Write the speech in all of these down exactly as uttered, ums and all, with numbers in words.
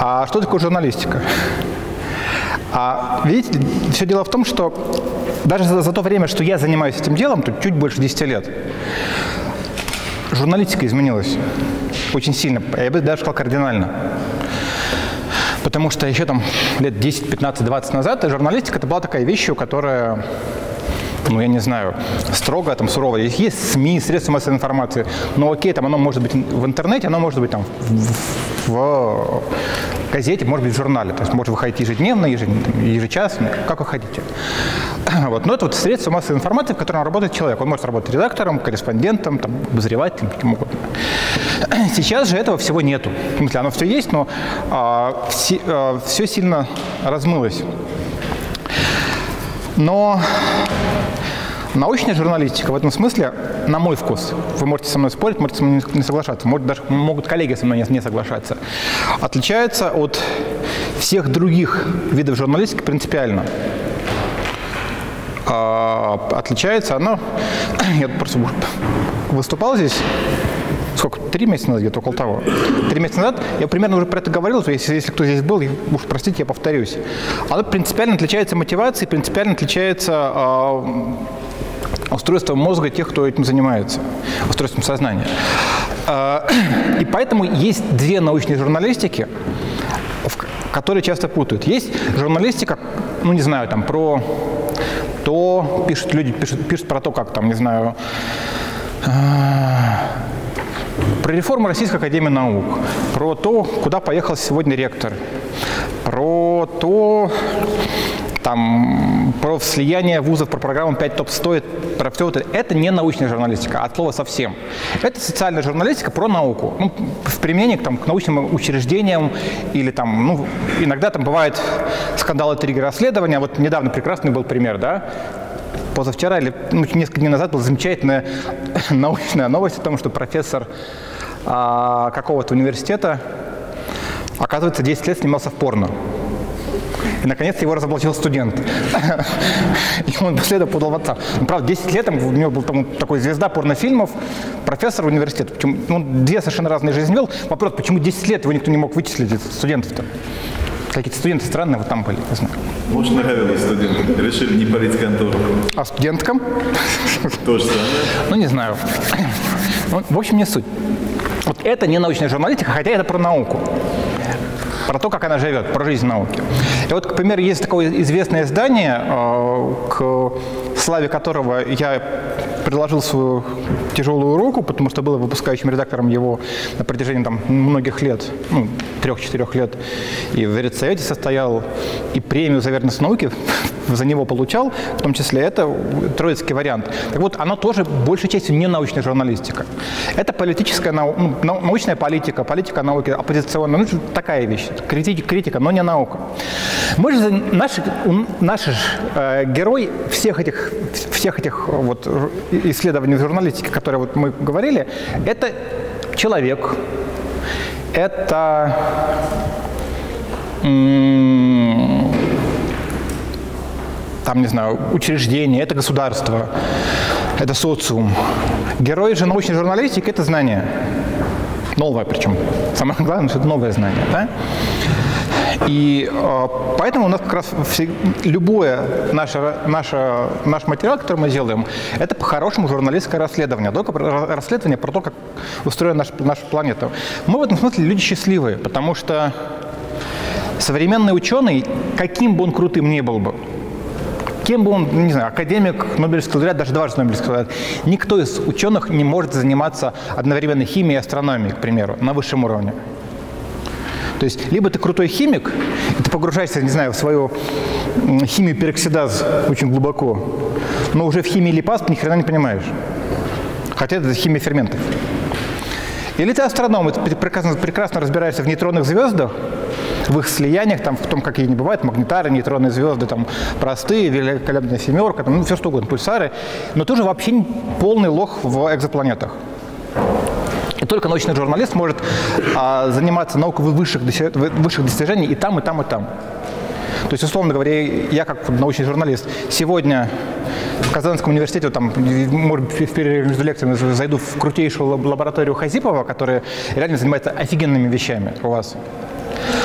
А что такое журналистика? А, видите, все дело в том, что даже за, за то время, что я занимаюсь этим делом, тут чуть больше десяти лет, журналистика изменилась очень сильно, я бы даже сказал кардинально. Потому что еще там лет десять, пятнадцать, двадцать назад журналистика – это была такая вещь, которая, ну, я не знаю, строго, там, сурово. Есть СМИ, средства массовой информации, но окей, там оно может быть в интернете, оно может быть там в, в газете, может быть в журнале. То есть может выходить ежедневно, ежечасно, как вы хотите. Вот. Но это вот средства массовой информации, в котором работает человек. Он может работать редактором, корреспондентом, там, обозревателем, каким угодно. Сейчас же этого всего нету. В смысле, оно все есть, но а, все, а, все сильно размылось. Но научная журналистика в этом смысле, на мой вкус, вы можете со мной спорить, можете со мной не соглашаться, может, даже могут коллеги со мной не соглашаться, отличается от всех других видов журналистики принципиально. А, отличается она, я просто выступал здесь, сколько, три месяца назад, где-то около того. Три месяца назад я примерно уже про это говорил, то есть если кто здесь был, уж простите, я повторюсь. Она принципиально отличается мотивацией, принципиально отличается э, устройством мозга тех, кто этим занимается, устройством сознания. Э, и поэтому есть две научные журналистики, которые часто путают. Есть журналистика, ну не знаю, там про то, пишут люди, пишут, пишут про то, как там, не знаю, э, про реформу Российской академии наук, про то, куда поехал сегодня ректор, про то, там, про слияние вузов, про программу пять топ сто, про все это. Это не научная журналистика, от слова совсем. Это социальная журналистика про науку. Ну, в применении там, к научным учреждениям или там, ну, иногда там бывают скандалы, триггеры расследования. Вот недавно прекрасный был пример, да? Позавчера или ну, несколько дней назад была замечательная научная новость о том, что профессор а, какого-то университета, оказывается, десять лет снимался в порно. И, наконец-то, его разоблачил студент. И он после этого подал в отца. Ну, правда, десять лет у него был там, такой звезда порнофильмов, профессор университета. Почему, он две совершенно разные жизни вел. Вопрос, почему десять лет его никто не мог вычислить, студентов-то? Какие-то студенты странные вот там были, я знаю. Может, нравилось студентам, решили не палить контору. А студенткам? То же самое. Ну, не знаю. Ну, в общем, не суть. Вот это не научная журналистика, хотя это про науку. Про то, как она живет, про жизнь науки. И вот, к примеру, есть такое известное издание, к славе которого я приложил свою тяжелую руку, потому что был выпускающим редактором его на протяжении там, многих лет, ну, трех-четырех лет, и в редсовете состоял, и премию за верность науке за него получал, в том числе это троицкий вариант. Так вот, оно тоже большей частью не научная журналистика. Это политическая, нау, ну, научная политика, политика науки, оппозиционная, ну, такая вещь, критика, критика, но не наука. Мы же, наш, наш э, герой всех этих, всех этих вот, исследований в журналистике, которые вот мы говорили, это человек, это м- там, не знаю, учреждение, это государство, это социум. Герой же научной журналистики – это знание. Новое причем. Самое главное, что это новое знание. Да? И э, поэтому у нас как раз все, любое наше, наше, наш материал, который мы делаем, это по-хорошему журналистское расследование. Только расследование про то, как устроена наша, наша планета. Мы в этом смысле люди счастливые, потому что современный ученый, каким бы он крутым ни был бы, кем бы он, не знаю, академик, Нобелевский лауреат, даже дважды Нобелевский лауреат, никто из ученых не может заниматься одновременно химией и астрономией, к примеру, на высшем уровне. То есть, либо ты крутой химик, и ты погружаешься, не знаю, в свою химию пероксидаз очень глубоко, но уже в химии липаз ты ни хрена не понимаешь. Хотя это химия ферментов. Или ты астроном, и ты прекрасно, прекрасно разбираешься в нейтронных звездах, в их слияниях, там, в том, какие они бывают, магнитары, нейтронные звезды, там, простые, великолепная семерка, там, ну, все что угодно, пульсары, но ты уже вообще полный лох в экзопланетах. И только научный журналист может а, заниматься наукой высших, высших достижений и там, и там, и там. То есть, условно говоря, я как научный журналист сегодня в Казанском университете, там, может, в перерыве между лекциями зайду в крутейшую лабораторию Хазипова, которая реально занимается офигенными вещами у вас.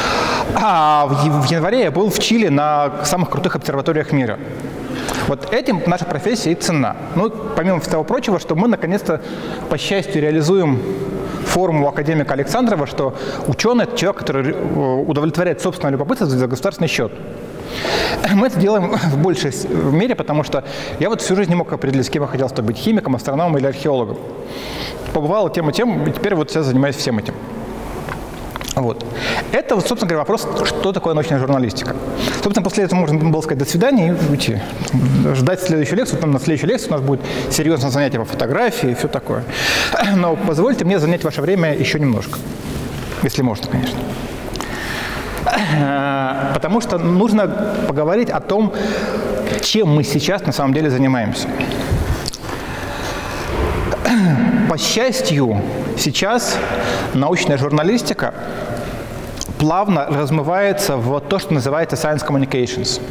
А в, в январе я был в Чили на самых крутых обсерваториях мира. Вот этим наша профессия и ценна. Ну, помимо всего прочего, что мы наконец-то, по счастью, реализуем формулу академика Александрова, что ученый – это человек, который удовлетворяет собственное любопытство за государственный счет. Мы это делаем в большей мере, потому что я вот всю жизнь не мог определить, с кем я хотел быть – химиком, астрономом или археологом. Побывал тем и тем, и теперь вот сейчас занимаюсь всем этим. Вот. Это, вот, собственно говоря, вопрос, что такое научная журналистика. Собственно, после этого можно было сказать «до свидания» и уйти. Ждать следующую лекцию. Потом на следующей лекции у нас будет серьезное занятие по фотографии и все такое. Но позвольте мне занять ваше время еще немножко. Если можно, конечно. Потому что нужно поговорить о том, чем мы сейчас на самом деле занимаемся. По счастью, сейчас научная журналистика плавно размывается в то, что называется science communications.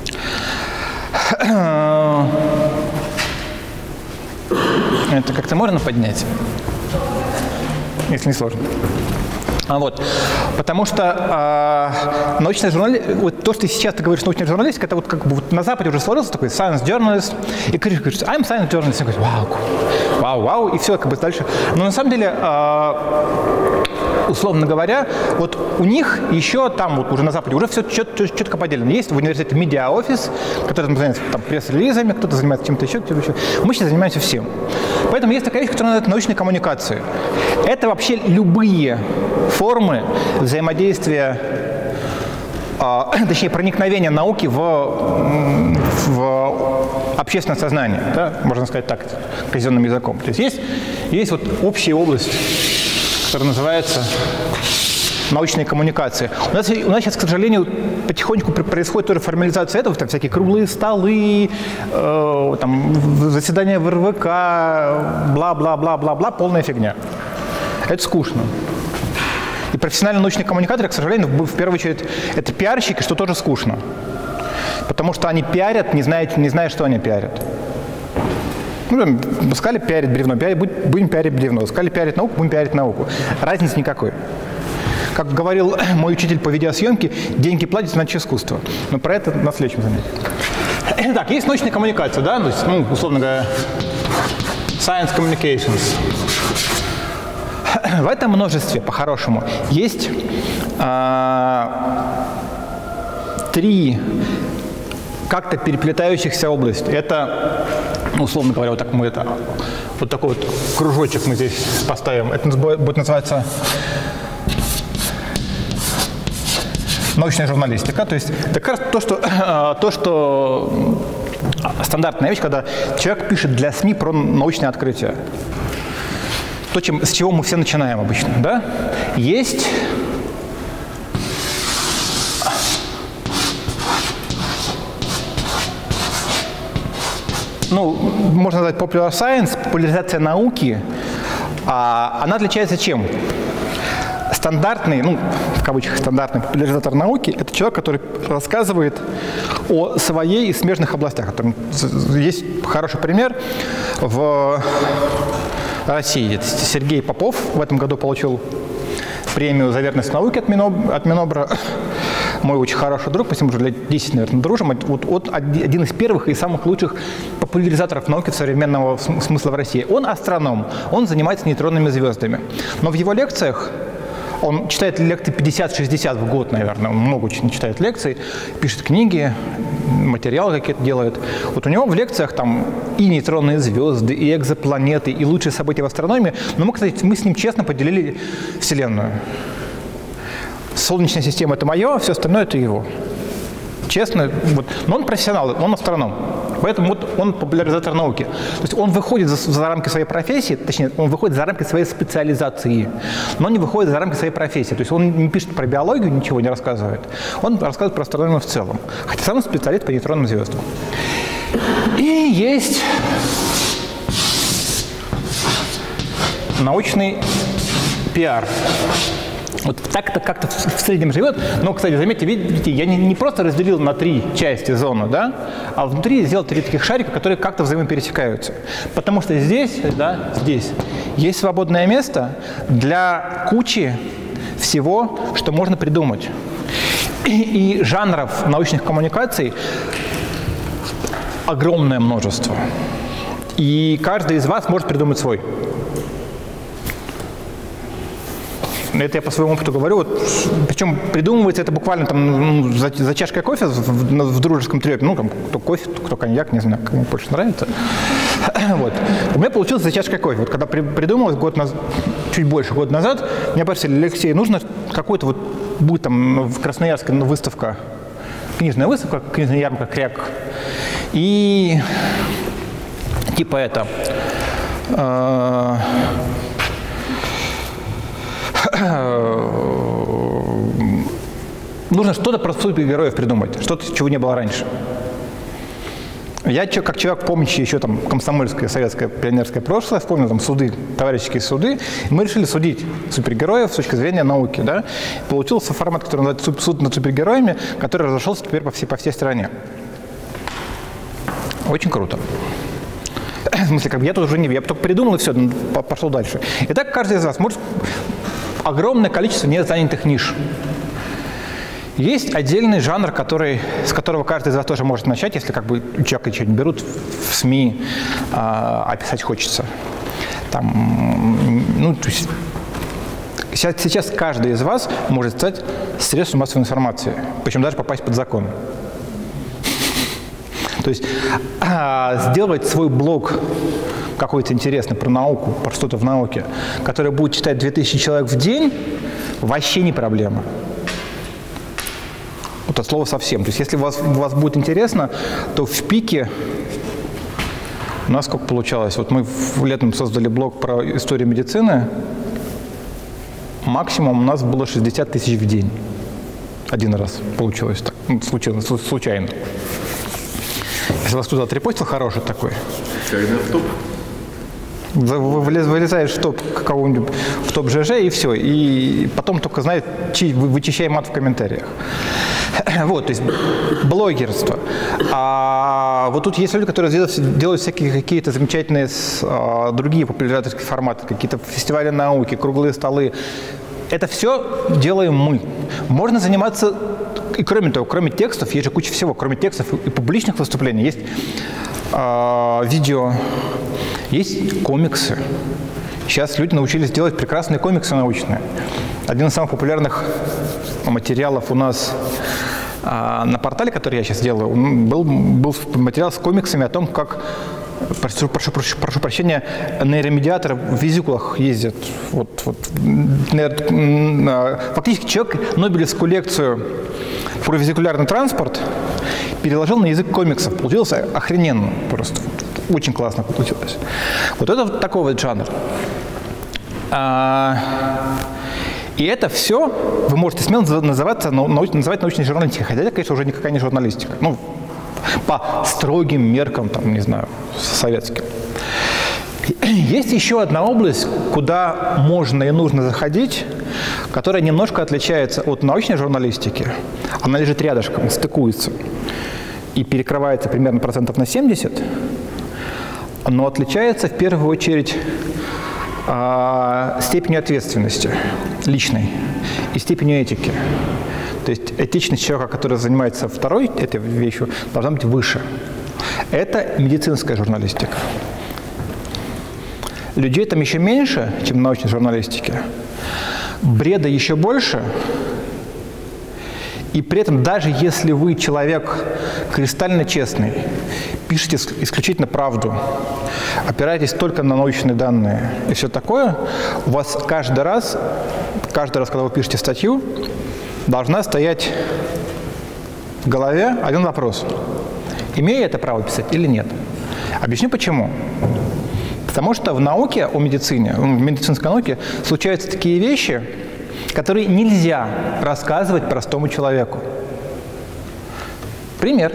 Это как-то можно поднять, если не сложно. А вот, потому что э, научная журналистика, вот то, что сейчас ты говоришь, научная журналистика, это вот как бы вот на Западе уже сложился такой science journalist, и говоришь, говоришь I'm science journalist, и говоришь, вау, вау, вау, и все как бы дальше. Но на самом деле, э, условно говоря, вот у них еще там вот уже на Западе уже все четко, четко поделено. Есть в университете медиа-офис, который занимается там пресс-релизами, кто-то занимается чем-то еще, чем-то еще. Мы сейчас занимаемся всем. Поэтому есть такая вещь, которая называется научной коммуникацией. Это вообще любые формы взаимодействия, э, точнее, проникновения науки в, в общественное сознание, да? Можно сказать так, казенным языком. То есть есть, есть вот общая область, которая называется научные коммуникации. У нас, у нас сейчас, к сожалению, потихоньку происходит тоже формализация этого, там всякие круглые столы, э, там, заседания в эр вэ ка, бла-бла-бла-бла-бла, полная фигня. Это скучно. И профессиональные научные коммуникаторы, к сожалению, в первую очередь, это пиарщики, что тоже скучно. Потому что они пиарят, не зная, не зная что они пиарят. Ну, сказали пиарить бревно, пиарить, будем пиарить бревно. Сказали пиарить науку, будем пиарить науку. Разницы никакой. Как говорил мой учитель по видеосъемке, деньги платят, иначе искусство. Но про это на следующем занятии. Так, есть научная коммуникация, да? То есть, ну, условно говоря, science communications. В этом множестве, по-хорошему, есть а, три как-то переплетающихся области. Это, условно говоря, вот, так мы это, вот такой вот кружочек мы здесь поставим. Это будет называться научная журналистика. То есть это как раз то, что, то, что стандартная вещь, когда человек пишет для СМИ про научные открытия. То, чем, с чего мы все начинаем обычно, да? Есть ну, можно назвать popular science, популяризация науки. А она отличается чем? Стандартный, ну, в кавычках стандартный популяризатор науки – это человек, который рассказывает о своей и смежных областях. Есть хороший пример в России. Сергей Попов в этом году получил премию за верность науке от, Миноб, от Минобра. Мой очень хороший друг, мы с ним уже лет десять, наверное, дружим. Вот, вот один из первых и самых лучших популяризаторов науки современного смысла в России. Он астроном, он занимается нейтронными звездами. Но в его лекциях, он читает лекции пятьдесят-шестьдесят в год, наверное, он много очень читает лекций, пишет книги, материалы какие-то делает. Вот у него в лекциях там и нейтронные звезды, и экзопланеты, и лучшие события в астрономии. Но мы, кстати, мы с ним честно поделили Вселенную. Солнечная система – это мое, а все остальное – это его. Честно. Вот. Но он профессионал, он астроном. Поэтому вот он популяризатор науки. То есть он выходит за, за рамки своей профессии, точнее, он выходит за рамки своей специализации, но не выходит за рамки своей профессии. То есть он не пишет про биологию, ничего не рассказывает. Он рассказывает про астрономию в целом. Хотя сам он специалист по нейтронным звездам. И есть научный пиар. Вот так-то как-то в среднем живет. Но, кстати, заметьте, видите, я не, не просто разделил на три части зону, да, а внутри сделал три таких шарика, которые как-то взаимопересекаются. Потому что здесь, да, здесь есть свободное место для кучи всего, что можно придумать. И, и жанров научных коммуникаций огромное множество. И каждый из вас может придумать свой. Это я по своему опыту говорю. Вот, причем придумывается это буквально там, ну, за, за чашкой кофе в, в, в дружеском трепе. Ну, там, кто кофе, кто коньяк, не знаю, кому больше нравится. Вот. У меня получилось за чашкой кофе. Вот когда при, придумалось год назад, чуть больше года назад, меня спросили: Алексей, нужно какой-то вот, будет там в Красноярске выставка, книжная выставка, книжная ярмарка «Кряк». И типа это... Э, нужно что-то про супергероев придумать, что-то, чего не было раньше. Я, как человек, помнящий еще там комсомольское, советское, пионерское прошлое, вспомнил там суды, товарищеские суды, и мы решили судить супергероев с точки зрения науки. Да? Получился формат, который называется «Суд над супергероями», который разошелся теперь по всей, по всей стране. Очень круто. В смысле, как бы я тут уже не... Я только придумал, и все, пошел дальше. Итак, каждый из вас может... Огромное количество незанятых ниш. Есть отдельный жанр, который, с которого каждый из вас тоже может начать, если как бы у человека что-нибудь берут в СМИ, а, а писать хочется. Там, ну, то есть, сейчас, сейчас каждый из вас может стать средством массовой информации, причем даже попасть под закон. То есть а, сделать свой блог какой-то интересный про науку, про что-то в науке, который будет читать две тысячи человек в день, вообще не проблема. Вот от слова совсем. То есть если у вас, у вас будет интересно, то в пике у нас сколько получалось? Вот мы летом создали блог про историю медицины, максимум у нас было шестьдесят тысяч в день. Один раз получилось так, ну, случайно, случайно. Если вас туда отрепостил хороший такой. Когда в топ? Вылезаешь в топ какого-нибудь, в топ ЖЖ, и все. И потом только, знаете, вычищай мат в комментариях. Вот, то есть блогерство. А вот тут есть люди, которые делают, делают всякие какие-то замечательные а, другие популяризаторские форматы, какие-то фестивали науки, круглые столы. Это все делаем мы. Можно заниматься, и кроме того, кроме текстов, есть же куча всего. Кроме текстов и публичных выступлений есть а, видео, есть комиксы. Сейчас люди научились делать прекрасные комиксы научные. Один из самых популярных материалов у нас а, на портале, который я сейчас делаю, был, был материал с комиксами о том, как, прошу, прошу, прошу, прошу прощения, нейромедиаторы в визикулах ездят. Вот, вот, фактически человек Нобелевскую лекцию про визикулярный транспорт переложил на язык комиксов. Получилось охрененно просто. Очень классно получилось. Вот это вот такой вот жанр. А, и это все вы можете смело называться, науч, называть научной журналистикой. Хотя это, конечно, уже никакая не журналистика. Ну, по строгим меркам, там, не знаю, советским. Есть еще одна область, куда можно и нужно заходить, которая немножко отличается от научной журналистики. Она лежит рядышком, стыкуется и перекрывается примерно процентов на семьдесят, но отличается в первую очередь а, степенью ответственности личной и степенью этики. То есть этичность человека, который занимается второй этой вещью, должна быть выше. Это медицинская журналистика. Людей там еще меньше, чем в научной журналистике. Бреда еще больше. И при этом, даже если вы человек кристально честный, пишете исключительно правду, опираетесь только на научные данные и все такое, у вас каждый раз, каждый раз, когда вы пишете статью, должна стоять в голове один вопрос. Имею я это право писать или нет? Объясню почему. Потому что в науке о медицине, в медицинской науке случаются такие вещи, которые нельзя рассказывать простому человеку. Пример.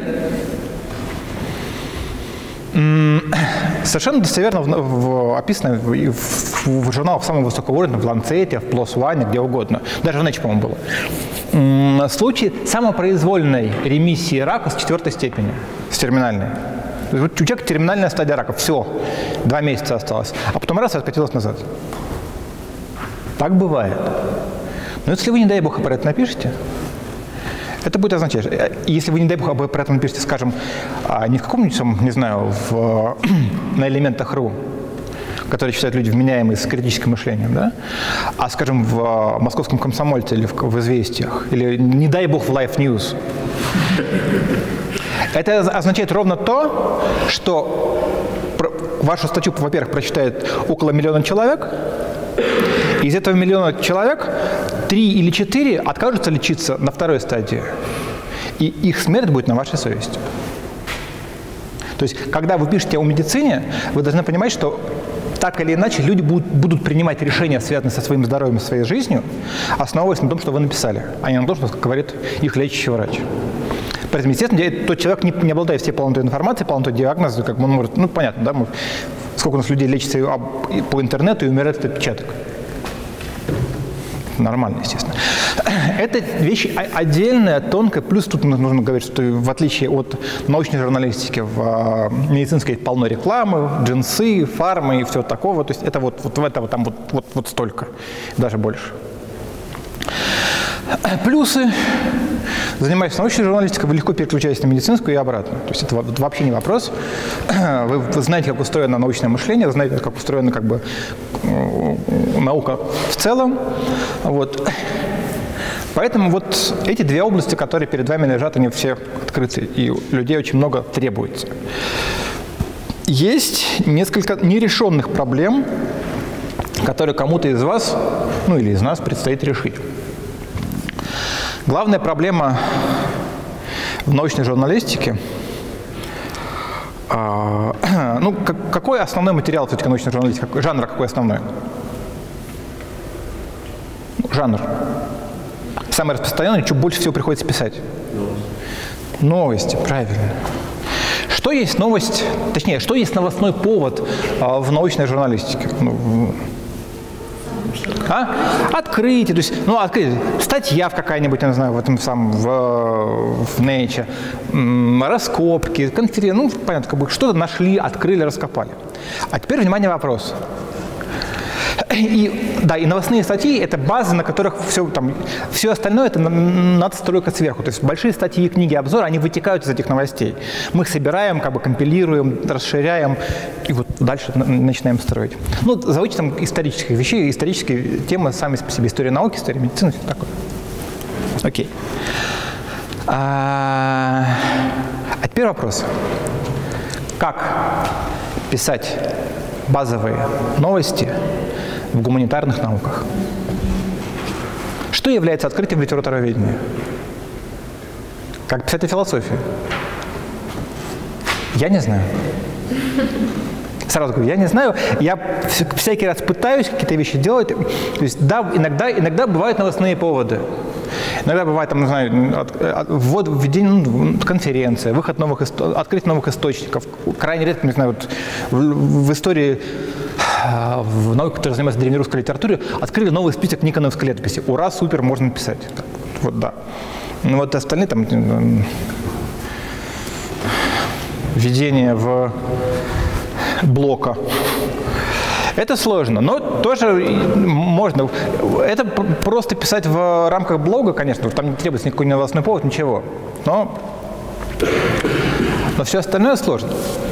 Совершенно достоверно в, в, описано в, в, в журналах самого высокого уровня, в Lancet, в пи эл о эс один, где угодно. Даже в Nature, по-моему, было. Случай самопроизвольной ремиссии рака с четвертой степени, с терминальной. У человека терминальная стадия рака. Все. Два месяца осталось. А потом раз и откатилось назад. Так бывает. Но если вы, не дай бог, про это напишете, Это будет означать, если вы, не дай бог, об этом напишите, скажем, не в каком-нибудь, не знаю, в, на элементах точка ру, которые считают люди вменяемые с критическим мышлением, да? А, скажем, в московском комсомольце или в, в «Известиях», или, не дай бог, в Life News. Это означает ровно то, что вашу статью, во-первых, прочитает около миллиона человек. Из этого миллиона человек три или четыре откажутся лечиться на второй стадии. И их смерть будет на вашей совести. То есть, когда вы пишете о медицине, вы должны понимать, что так или иначе люди будут, будут принимать решения, связанные со своим здоровьем, своей жизнью, основываясь на том, что вы написали, а не на том, что говорит их лечащий врач. Поэтому, естественно, тот человек не, не обладает всей полнотой информации, полнотой диагноза, как он может, ну, понятно, да, мы, сколько у нас людей лечится по интернету и умирает от отпечаток. Нормально, естественно. Это вещь отдельная, тонкая. Плюс тут нужно говорить, что в отличие от научной журналистики, в медицинской полно рекламы, джинсы, фармы и все такого. То есть это вот, вот в этого там вот, вот, вот столько, даже больше. Плюсы. Занимаясь научной журналистикой, вы легко переключаетесь на медицинскую и обратно. То есть это вообще не вопрос. Вы, вы знаете, как устроено научное мышление, знаете, как устроена как бы наука в целом. Вот. Поэтому вот эти две области, которые перед вами лежат, они все открыты, и людей очень много требуется. Есть несколько нерешенных проблем, которые кому-то из вас, ну или из нас, предстоит решить. Главная проблема в научной журналистике, э, ну, как, какой основной материал все-таки научной журналистики, какой, жанр какой основной? Жанр. Самый распространенный, что больше всего приходится писать? Новости. Новости, правильно. Что есть новость, точнее, что есть новостной повод э, в научной журналистике? Ну, А? Открытие, то есть, ну, открытие, статья в какая-нибудь, я не знаю, в этом самом, в, в Nature, раскопки, конференции, ну, понятно, как бы что-то нашли, открыли, раскопали. А теперь, внимание, вопрос. И, да, и новостные статьи – это базы, на которых все, там, все остальное – это надстройка сверху. То есть большие статьи, книги, обзоры, они вытекают из этих новостей. Мы их собираем, как бы компилируем, расширяем, и вот дальше начинаем строить. Ну, за вычетом исторических вещей, исторические темы сами по себе, история науки, история медицины, все такое. Окей. А, а теперь вопрос. Как писать базовые новости в гуманитарных науках? Что является открытием литературоведения? Как писать о философии? Я не знаю. Сразу говорю, я не знаю. Я всякий раз пытаюсь какие-то вещи делать. То есть, да, иногда, иногда бывают новостные поводы. Иногда бывает, там, не знаю, ввод, введение, ну, конференция, выход новых, открытие новых источников. Крайне редко, не знаю, вот в, в истории, в науке, которая занимается древнерусской литературой, открыли новый список никоновской летописи. Ура, супер, можно писать. Вот, да. Ну вот остальные там введение в блока. Это сложно, но тоже можно. Это просто писать в рамках блога, конечно, там не требуется никакой новостной повод, ничего. Но, но все остальное сложно.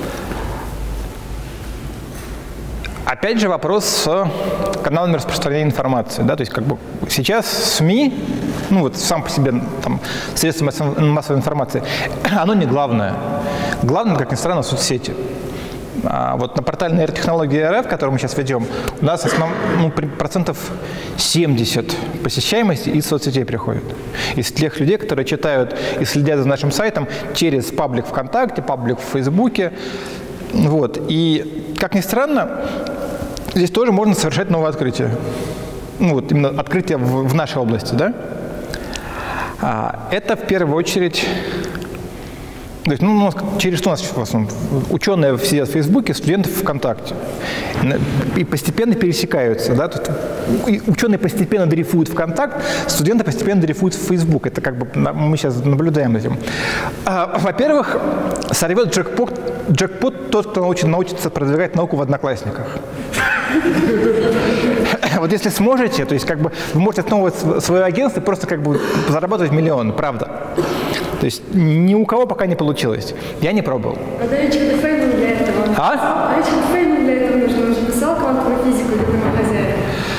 Опять же вопрос с каналами распространения информации. Да? То есть как бы сейчас СМИ, ну вот сам по себе там, средства массовой информации, оно не главное. Главное, как ни странно, соцсети. А вот на портале нейротехнологии РФ, который мы сейчас ведем, у нас основ, ну, процентов семьдесят посещаемости из соцсетей приходит. Из тех людей, которые читают и следят за нашим сайтом через паблик ВКонтакте, паблик в Фейсбуке. Вот. И, как ни странно, здесь тоже можно совершать новое открытие. Ну, вот именно открытие в, в нашей области. Да? А, это в первую очередь... То есть, ну, через что у нас в основном? Ученые сидят в Фейсбуке, студенты в ВКонтакте. И постепенно пересекаются. Да? Тут ученые постепенно дрейфуют в ВКонтакт, студенты постепенно дрейфуют в Фейсбук. Это как бы мы сейчас наблюдаем этим. А, во-первых, сорвет джекпот, джекпот тот, кто научит, научится продвигать науку в Одноклассниках. вот если сможете, то есть как бы вы можете основывать свое агентство и просто как бы зарабатывать миллион, правда. То есть ни у кого пока не получилось. Я не пробовал. А Давичка Дефейман для этого? А? Давичка Дефейман для этого нужно. Он же писал квантовую физику для домохозяек.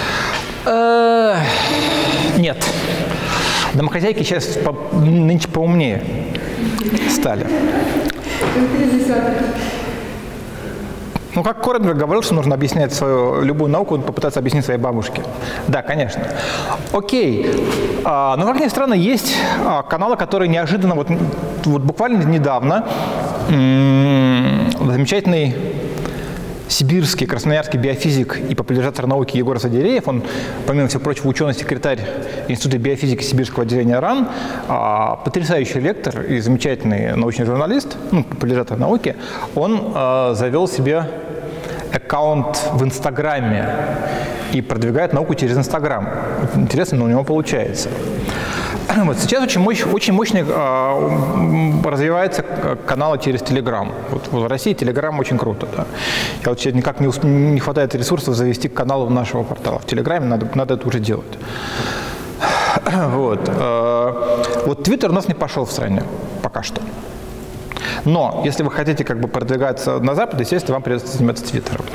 Нет. Домохозяйки сейчас по, нынче поумнее стали. Ну, как Коренберг говорил, что нужно объяснять свою любую науку, попытаться объяснить своей бабушке. Да, конечно. Окей. А, но, как ни странно, есть а, каналы, которые неожиданно, вот, вот буквально недавно, м-м, замечательный сибирский, красноярский биофизик и популяризатор науки Егор Задиреев, он, помимо всего прочего, ученый-секретарь Института биофизики Сибирского отделения РАН, а, потрясающий лектор и замечательный научный журналист, ну, популяризатор науки, он а, завел себе аккаунт в Инстаграме и продвигает науку через Инстаграм. Интересно, но у него получается. Вот сейчас очень, мощь, очень мощно э, развивается каналы через Телеграм. Вот в России Телеграм очень круто. Да. Я вот сейчас никак не, усп... не хватает ресурсов завести канал нашего портала. В Телеграме надо, надо это уже делать. Вот. Э, вот Твиттер у нас не пошел в стране пока что. Но если вы хотите как бы продвигаться на Запад, естественно, вам придется заниматься Твиттером.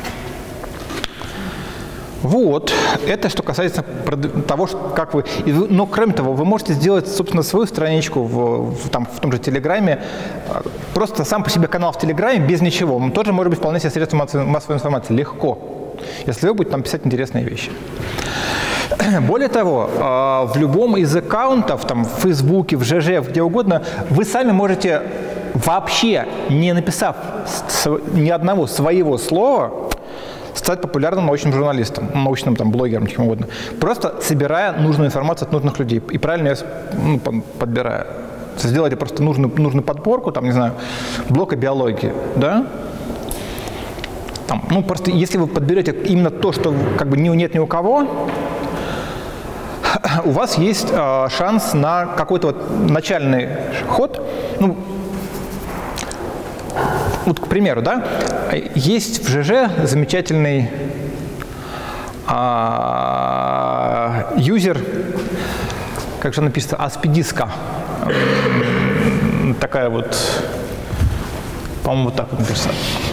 Вот, это что касается того, как вы... Но, кроме того, вы можете сделать, собственно, свою страничку в, в, там, в том же Телеграме. Просто сам по себе канал в Телеграме без ничего. Он тоже может быть вполне себе средством массовой информации. Легко, если вы будете там писать интересные вещи. Более того, в любом из аккаунтов, там, в Фейсбуке, в ЖЖ, где угодно, вы сами можете, вообще не написав ни одного своего слова, стать популярным научным журналистом, научным там, блогером, чем угодно. Просто собирая нужную информацию от нужных людей и правильно ее ну, подбирая. Сделайте просто нужную, нужную подборку, там, не знаю, блока биологии, да? Там, ну, просто если вы подберете именно то, что как бы нет ни у кого, у вас есть э, шанс на какой-то вот начальный ход. Ну, вот, к примеру, да, есть в ЖЖ замечательный а, юзер, как же написано, аспидиска. Такая вот, по-моему, вот так вот написано.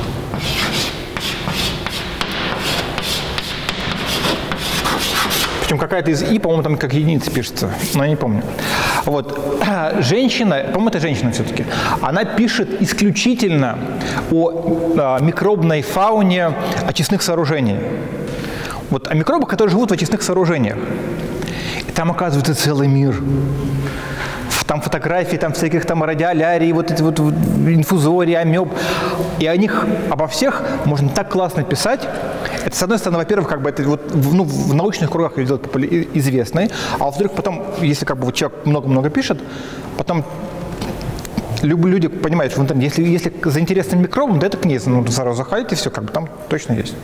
Причем какая-то из «и», по-моему, там как единица пишется, но я не помню. Вот. Женщина, по-моему, это женщина все-таки, она пишет исключительно о, о микробной фауне очистных сооружений. Вот о микробах, которые живут в очистных сооружениях. И там, оказывается, целый мир. Там фотографии, там всяких там радиолярий, вот эти вот инфузории, амеб. И о них, обо всех можно так классно писать. Это, с одной стороны, во-первых, как бы это вот, ну, в научных кругах ее делать известной, а во-вторых, потом, если как бы вот человек много-много пишет, потом люди понимают, что в интернете, если, если за интересным микробом, да это к ней, ну, сразу заходите, все, как бы там точно есть.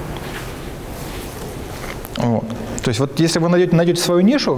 Вот. То есть вот если вы найдете, найдете свою нишу,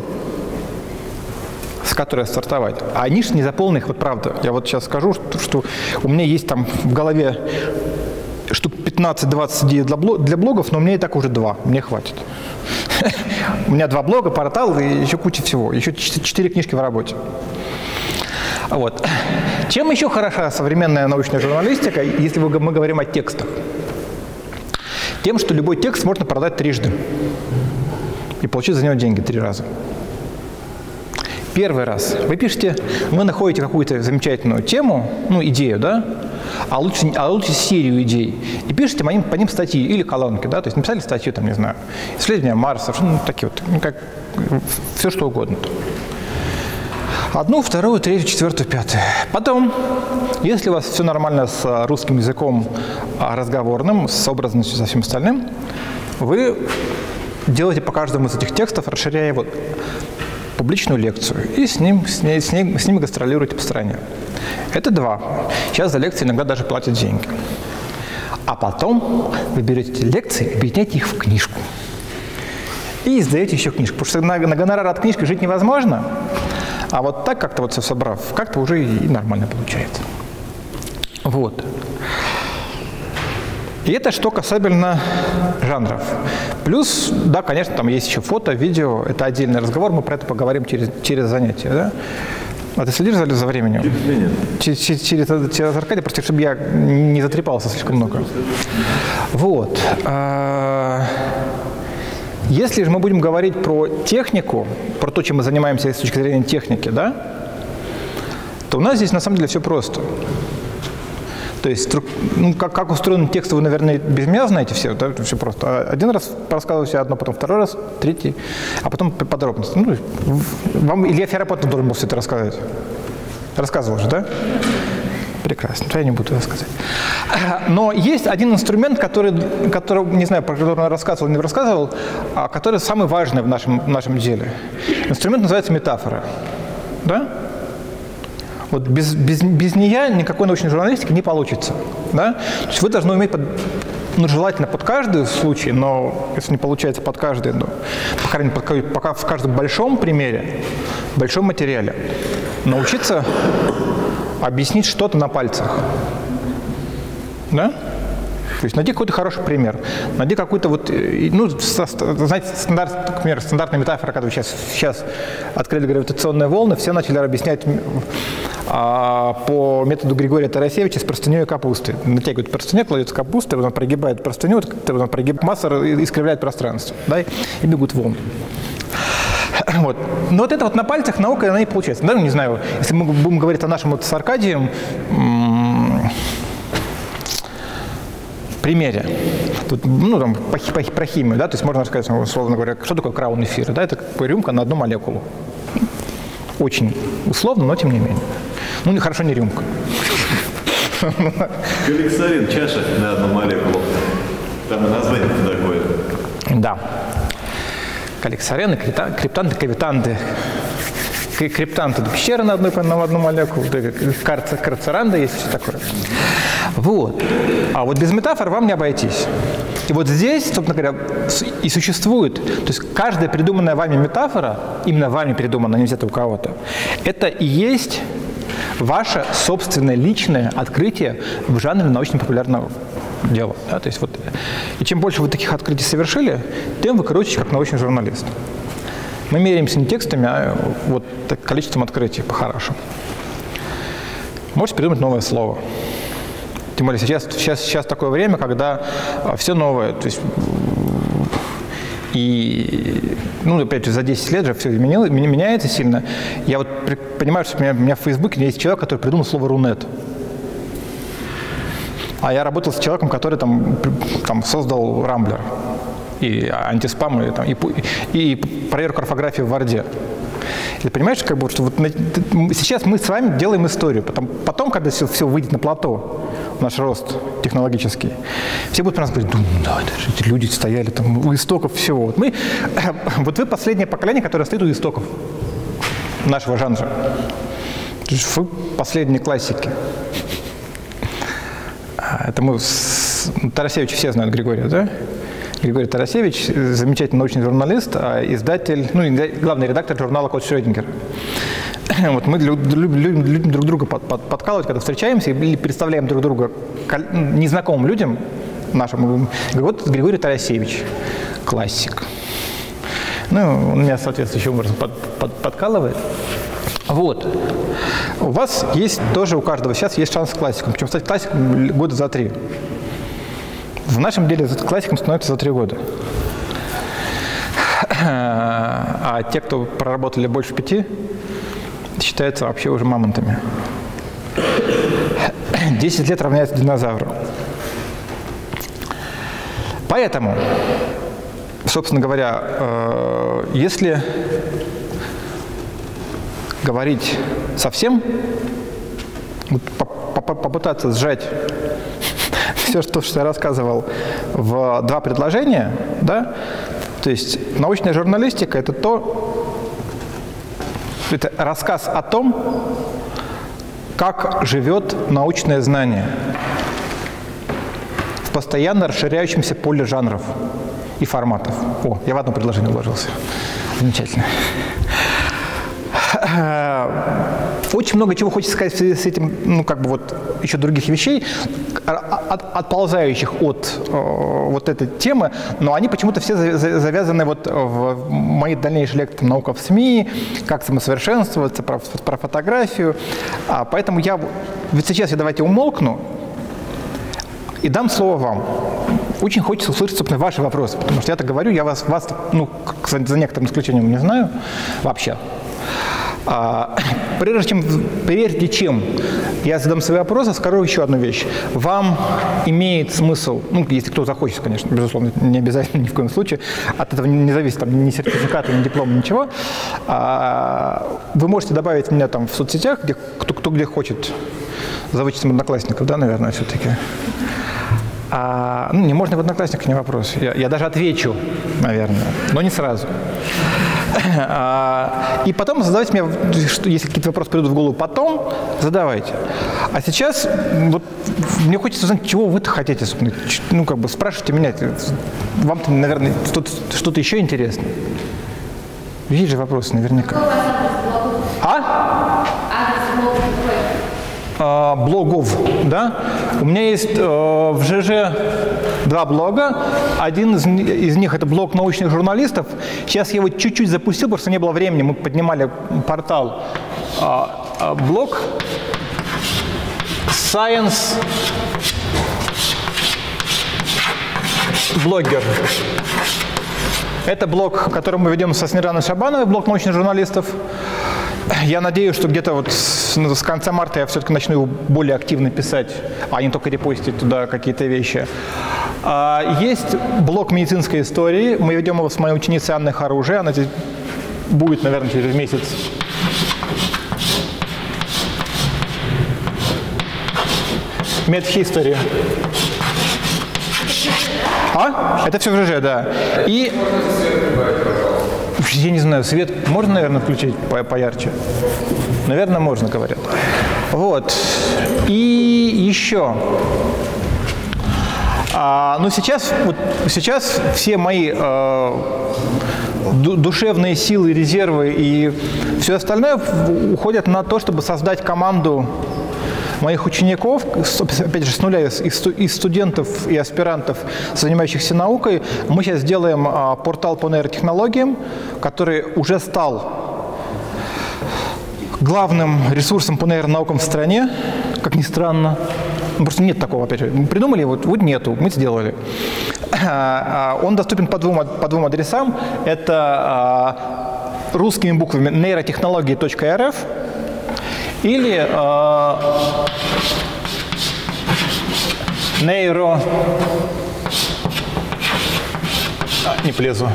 с которой стартовать, а ниш не заполненных, вот правда, я вот сейчас скажу, что, что у меня есть там в голове штук пятнадцать-двадцать идей для, блог, для блогов, но мне и так уже два, мне хватит. У меня два блога, портал и еще куча всего, еще четыре книжки в работе. Вот. Чем еще хороша современная научная журналистика, если мы говорим о текстах? Тем, что любой текст можно продать трижды и получить за него деньги три раза. Первый раз вы пишете, вы находите какую-то замечательную тему, ну, идею, да, а лучше, а лучше серию идей, и пишете по ним, по ним статьи или колонки, да, то есть написали статью, там, не знаю, исследования Марса, ну, такие вот, ну, как, все что угодно. Одну, вторую, третью, четвертую, пятую. Потом, если у вас все нормально с русским языком разговорным, с образностью, со всем остальным, вы делаете по каждому из этих текстов, расширяя его, публичную лекцию, и с ним, с, ней, с, ней, с ними гастролируете по стране. Это два. Сейчас за лекции иногда даже платят деньги. А потом вы берете эти лекции, объединяете их в книжку. И издаете еще книжку. Потому что на, на гонорар от книжки жить невозможно. А вот так как-то вот все собрав, как-то уже и нормально получается. Вот. И это что касательно жанров. Плюс, да, конечно, там есть еще фото, видео. Это отдельный разговор, мы про это поговорим через, через занятия. Да? А ты следишь за, за временем? Через, через, через, через Аркадия, просто чтобы я не затрепался слишком много. Вот. Если же мы будем говорить про технику, про то, чем мы занимаемся с точки зрения техники, да, то у нас здесь на самом деле все просто. То есть, ну, как, как устроен текст, вы, наверное, без меня знаете все, да, все просто. Один раз рассказываю себе одно, потом второй раз, третий, а потом подробности. Ну, вам Илья Ферапонтов должен был все это рассказать. Рассказывал же, да? Прекрасно, то я не буду рассказывать. Но есть один инструмент, который, который, не знаю, про который он рассказывал или не рассказывал, а который самый важный в нашем, в нашем деле. Инструмент называется метафора. Да? Вот без, без, без нее никакой научной журналистики не получится. Да? То есть вы должны уметь, под, ну, желательно под каждый случай, но если не получается под каждый, ну, по крайней мере, пока в каждом большом примере, большом материале, научиться объяснить что-то на пальцах. Да? То есть найди какой-то хороший пример. Найди какой-то вот, ну, знаете, стандарт, например, стандартная метафора, когда вы сейчас, сейчас открыли гравитационные волны, все начали объяснять а, по методу Григория Тарасевича с простыней и капусты. Натягивают простыню, кладется капуста, он прогибает простыню, он прогибает масса, искривляет пространство, да, и бегут волны. Вот. Но вот это вот на пальцах наука, она и получается. Да, не знаю, если мы будем говорить о нашем вот с Аркадием примере. Тут, ну, там, по, по, про химию, да, то есть можно рассказать, условно говоря, что такое краун эфира, да, это рюмка на одну молекулу. Очень условно, но тем не менее. Ну, не, хорошо, не рюмка. Каликсарин, чаша на одну молекулу. Там и название такое. Да. Каликсарены, криптанты, кавитанты. Криптанты – пещера на одну, на одну молекулу, карцеранда есть, все такое. Вот. А вот без метафор вам не обойтись. И вот здесь, собственно говоря, и существует, то есть каждая придуманная вами метафора, именно вами придуманная, не взята у кого-то, это и есть ваше собственное личное открытие в жанре научно-популярного дела. Да? То есть вот, и чем больше вы таких открытий совершили, тем вы крутитесь как научный журналист. Мы меряемся не текстами, а вот количеством открытий по-хорошему. Можете придумать новое слово. Тем более сейчас, сейчас, сейчас такое время, когда все новое. То есть, и, ну, опять же, за десять лет же все изменилось, меняется сильно. Я вот понимаю, что у меня, у меня в Фейсбуке есть человек, который придумал слово «рунет». А я работал с человеком, который там, там создал Рамблер. И антиспам, и, там, и, и проверку орфографии в Word. Ты понимаешь, как бы, что вот на, сейчас мы с вами делаем историю. Потом, потом когда все, все выйдет на плато, наш рост технологический, все будут про нас говорить, да, это же эти люди стояли там у истоков всего. Вот, мы, вот вы последнее поколение, которое стоит у истоков нашего жанра. Вы последние классики. Это мы с Тарасевича все знают, Григория, да? Григорий Тарасевич, замечательный научный журналист, а издатель, ну, главный редактор журнала «Код Шрёдингера». Вот мы любим, любим друг друга под, под, подкалывать, когда встречаемся или представляем друг друга незнакомым людям нашим. Вот Григорий Тарасевич, классик. Ну, он меня соответствующим образом под, под, подкалывает. Вот. У вас есть тоже, у каждого сейчас есть шанс с классиком. Причем стать классиком года за три. В нашем деле классиком становится за три года. А те, кто проработали больше пяти, считаются вообще уже мамонтами. Десять лет равняется динозавру. Поэтому, собственно говоря, если говорить совсем, попытаться сжать все, что, что я рассказывал, в два предложения, да, то есть научная журналистика – это то, это рассказ о том, как живет научное знание в постоянно расширяющемся поле жанров и форматов. О, я в одно предложение уложился. Замечательно. Очень много чего хочется сказать в связи с этим, ну, как бы вот еще других вещей, от, отползающих от э, вот этой темы, но они почему-то все завязаны вот в мои дальнейшие лекции «Наука в СМИ», как самосовершенствоваться, про, про фотографию. А, поэтому я вот сейчас я давайте умолкну и дам слово вам. Очень хочется услышать, собственно, ваши вопросы, потому что я-то говорю, я вас, вас ну, за некоторым исключением не знаю вообще. А, прежде чем, прежде чем я задам свои вопросы, скажу еще одну вещь. Вам имеет смысл, ну, если кто захочет, конечно, безусловно, не обязательно ни в коем случае, от этого не зависит там, ни сертификата, ни диплома, ничего. А, вы можете добавить меня там в соцсетях, где, кто, кто где хочет, за вычетом одноклассников, да, наверное, все-таки. А, ну, не можно в одноклассниках, не вопрос. Я, я даже отвечу, наверное, но не сразу. И потом задавайте мне, если какие-то вопросы придут в голову потом, задавайте. А сейчас вот, мне хочется узнать, чего вы-то хотите. Ну, как бы спрашивайте меня. Вам-то, наверное, что-то, что-то еще интересно. Есть же вопросы наверняка. А? А, блогов, да? У меня есть э, в ЖЖ два блога. Один из, из них – это блог научных журналистов. Сейчас я его чуть-чуть запустил, потому что не было времени. Мы поднимали портал. А, а, блог Science Blogger. Это блог, который мы ведем со Снежаной Шабановой, блог научных журналистов. Я надеюсь, что где-то вот с, с конца марта я все-таки начну его более активно писать, а не только репостить туда какие-то вещи. А, есть блог медицинской истории. Мы ведем его с моей ученицей Анной Харужей. Она здесь будет, наверное, через месяц. Медхистори. А? Это все в ЖЖ, да. И... Я не знаю, свет можно, наверное, включить по поярче? Наверное, можно, говорят. Вот. И еще. А, ну, сейчас, вот, сейчас все мои э, душевные силы, резервы и все остальное уходят на то, чтобы создать команду моих учеников, опять же, с нуля, из студентов и аспирантов, занимающихся наукой. Мы сейчас сделаем а, портал по нейротехнологиям, который уже стал главным ресурсом по нейронаукам в стране, как ни странно. Ну, просто нет такого, опять же. Мы придумали, вот, вот нету, мы сделали. Он доступен по двум, по двум адресам. Это а, русскими буквами нейротехнологии точка эр эф или э, нейро... А, не плезу.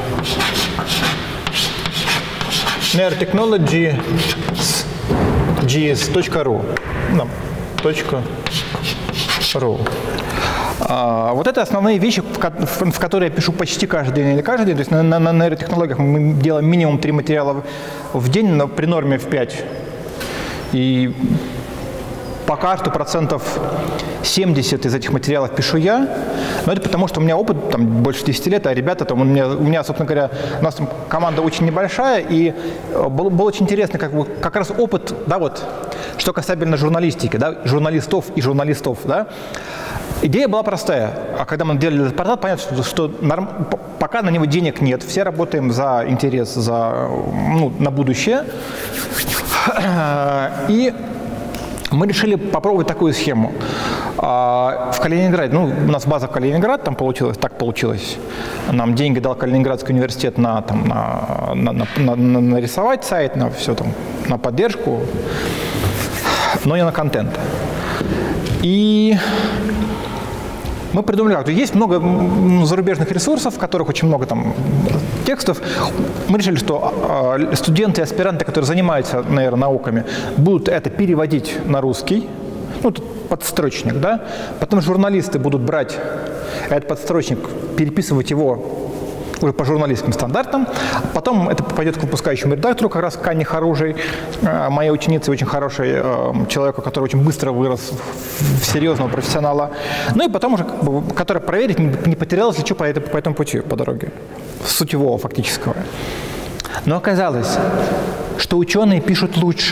нейротехнологии джи эс точка ру. No, .ру. А, вот это основные вещи, в, в которые я пишу почти каждый день или каждый день. То есть на, на, на нейротехнологиях мы делаем минимум три материала в день, но при норме в пять. И пока что процентов семьдесят из этих материалов пишу я, но это потому, что у меня опыт там, больше десяти лет, а ребята там, у меня, у меня, собственно говоря, у нас там команда очень небольшая, и было, было очень интересно, как, как раз опыт, да, вот, что касательно журналистики, да, журналистов и журналистов, да. Идея была простая, а когда мы делали этот портал, понятно, что, что норм, пока на него денег нет, все работаем за интерес, за, ну, на будущее. И мы решили попробовать такую схему. В Калининграде, ну, у нас база в Калининград, там получилось, так получилось. Нам деньги дал Калининградский университет на, там, на, на, на, на, на нарисовать сайт, на все там, на поддержку, но не на контент. И мы придумали, как есть много зарубежных ресурсов, в которых очень много там текстов. Мы решили, что э, студенты и аспиранты, которые занимаются нейронауками, будут это переводить на русский, ну, тут подстрочник, да. Потом журналисты будут брать этот подстрочник, переписывать его уже по журналистским стандартам. Потом это пойдет к выпускающему редактору, как раз к Анне Харужей, э, моей ученице, очень хорошей э, человеку, который очень быстро вырос в серьезного профессионала. Ну и потом уже, как бы, который проверит, не, не потерялось ли что по, это, по этому пути, по дороге, сутевого фактического. Но оказалось, что ученые пишут лучше.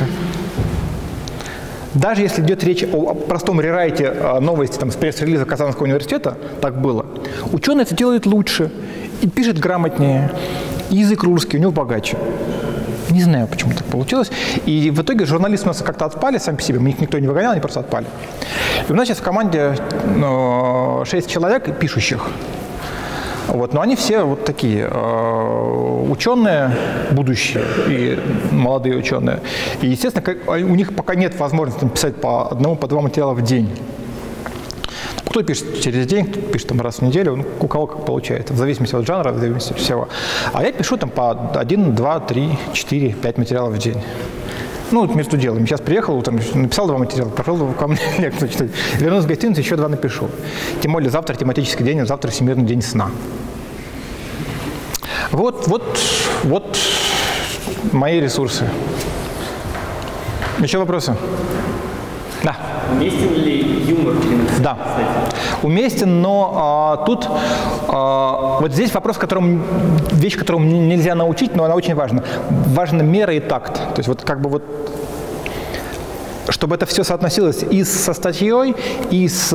Даже если идет речь о простом рерайте новости там, с пресс-релиза Казанского университета, так было, ученый это делает лучше, и пишет грамотнее, и язык русский у него богаче. Не знаю, почему так получилось. И в итоге журналисты у нас как-то отпали сами по себе, их никто не выгонял, они просто отпали. И у нас сейчас в команде ну, шесть человек пишущих. Вот, но они все вот такие э, ученые, будущие и молодые ученые. И, естественно, как, у них пока нет возможности писать по одному, по два материала в день. Кто пишет через день, кто пишет там, раз в неделю, ну, у кого как получается, в зависимости от жанра, в зависимости от всего. А я пишу там по один, два, три, четыре, пять материалов в день. Ну, вот между делом. Сейчас приехал, утром написал два материала, пошел ко мне лекцию читать. Вернулся в гостиницу, еще два напишу. Тем более завтра тематический день, а завтра Всемирный день сна. Вот, вот, вот мои ресурсы. Еще вопросы? Да. Уместен ли юмор? Да, уместен, но а, тут а, вот здесь вопрос, которым, вещь, которую нельзя научить, но она очень важна. Важна мера и такт. То есть вот как бы вот, чтобы это все соотносилось и со статьей, и с,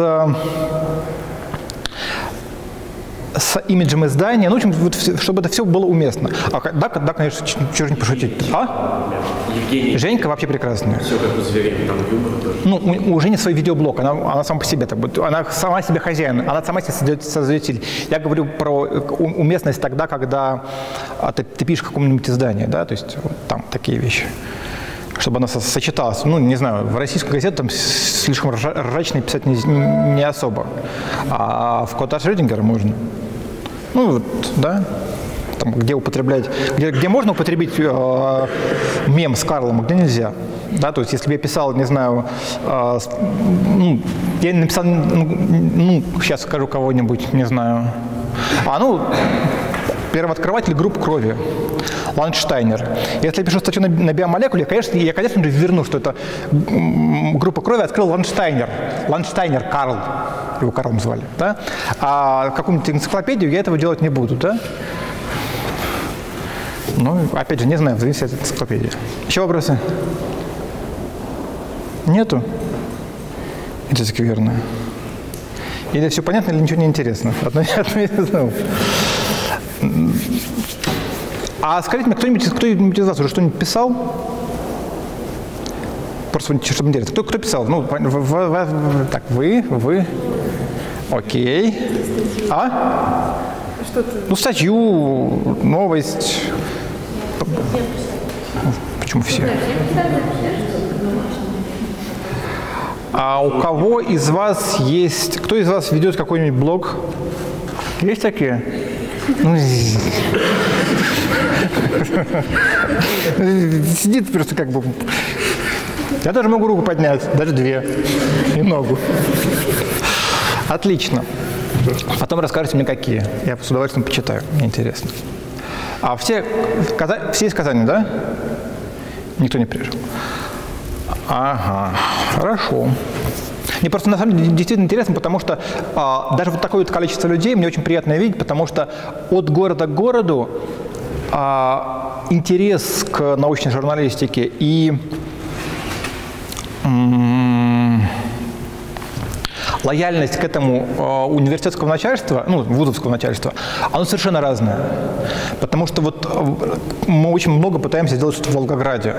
с имиджем издания, ну, в общем, вот, чтобы это все было уместно. А, да, да, конечно, чего же не пошутить. А? Евгений. Женька вообще прекрасная. Все как у зверей, там юмор тоже. Ну, у, у Жени свой видеоблог, она, она сама по себе, так, она сама себе хозяин, она сама себе создает, создает стиль. Я говорю про уместность тогда, когда а, ты, ты пишешь в каком-нибудь издании, да, то есть вот, там такие вещи. Чтобы она сочеталась. Ну, не знаю, в российскую газету там слишком ржачно писать не, не особо. А в Кота Шрёдингера можно. Ну, вот, да. Там, где употреблять, где, где можно употребить э, мем с Карлом, а где нельзя. Да, то есть, если бы я писал, не знаю, э, ну, я написал, ну, ну, сейчас скажу кого-нибудь, не знаю. А, ну, первооткрыватель групп крови. Ландштайнер. Если я пишу статью на, на биомолекуле, конечно, я, конечно же, верну, что это группа крови открыл Ландштайнер. Ландштайнер Карл. Его Карлом звали. Да? А какую-нибудь энциклопедию я этого делать не буду. Да? Ну, опять же, не знаю, в зависимости от энциклопедии. Еще вопросы? Нету? Это скверно. Или все понятно, или ничего не интересно? Одно, одно я знаю. А скажите мне, кто-нибудь, кто-нибудь из вас уже что-нибудь писал? Просто чтобы не делать. Кто, кто писал? Ну, в, в, в, так, вы, вы. Окей. А? Что-то. Ну, статью, новость. Почему все? А у кого из вас есть... Кто из вас ведет какой-нибудь блог? Есть такие? Ну, сидит просто как бы... Я даже могу руку поднять, даже две, и ногу. Отлично. Потом расскажите мне, какие. Я с удовольствием почитаю, мне интересно. А все, все из Казани, да? Никто не приезжал? Ага, хорошо. Мне просто на самом деле действительно интересно, потому что а, даже вот такое вот количество людей мне очень приятно видеть, потому что от города к городу а, интерес к научной журналистике и м- лояльность к этому а, университетского начальства, ну, вузовского начальства, оно совершенно разное. Потому что вот мы очень много пытаемся сделать что-то в Волгограде.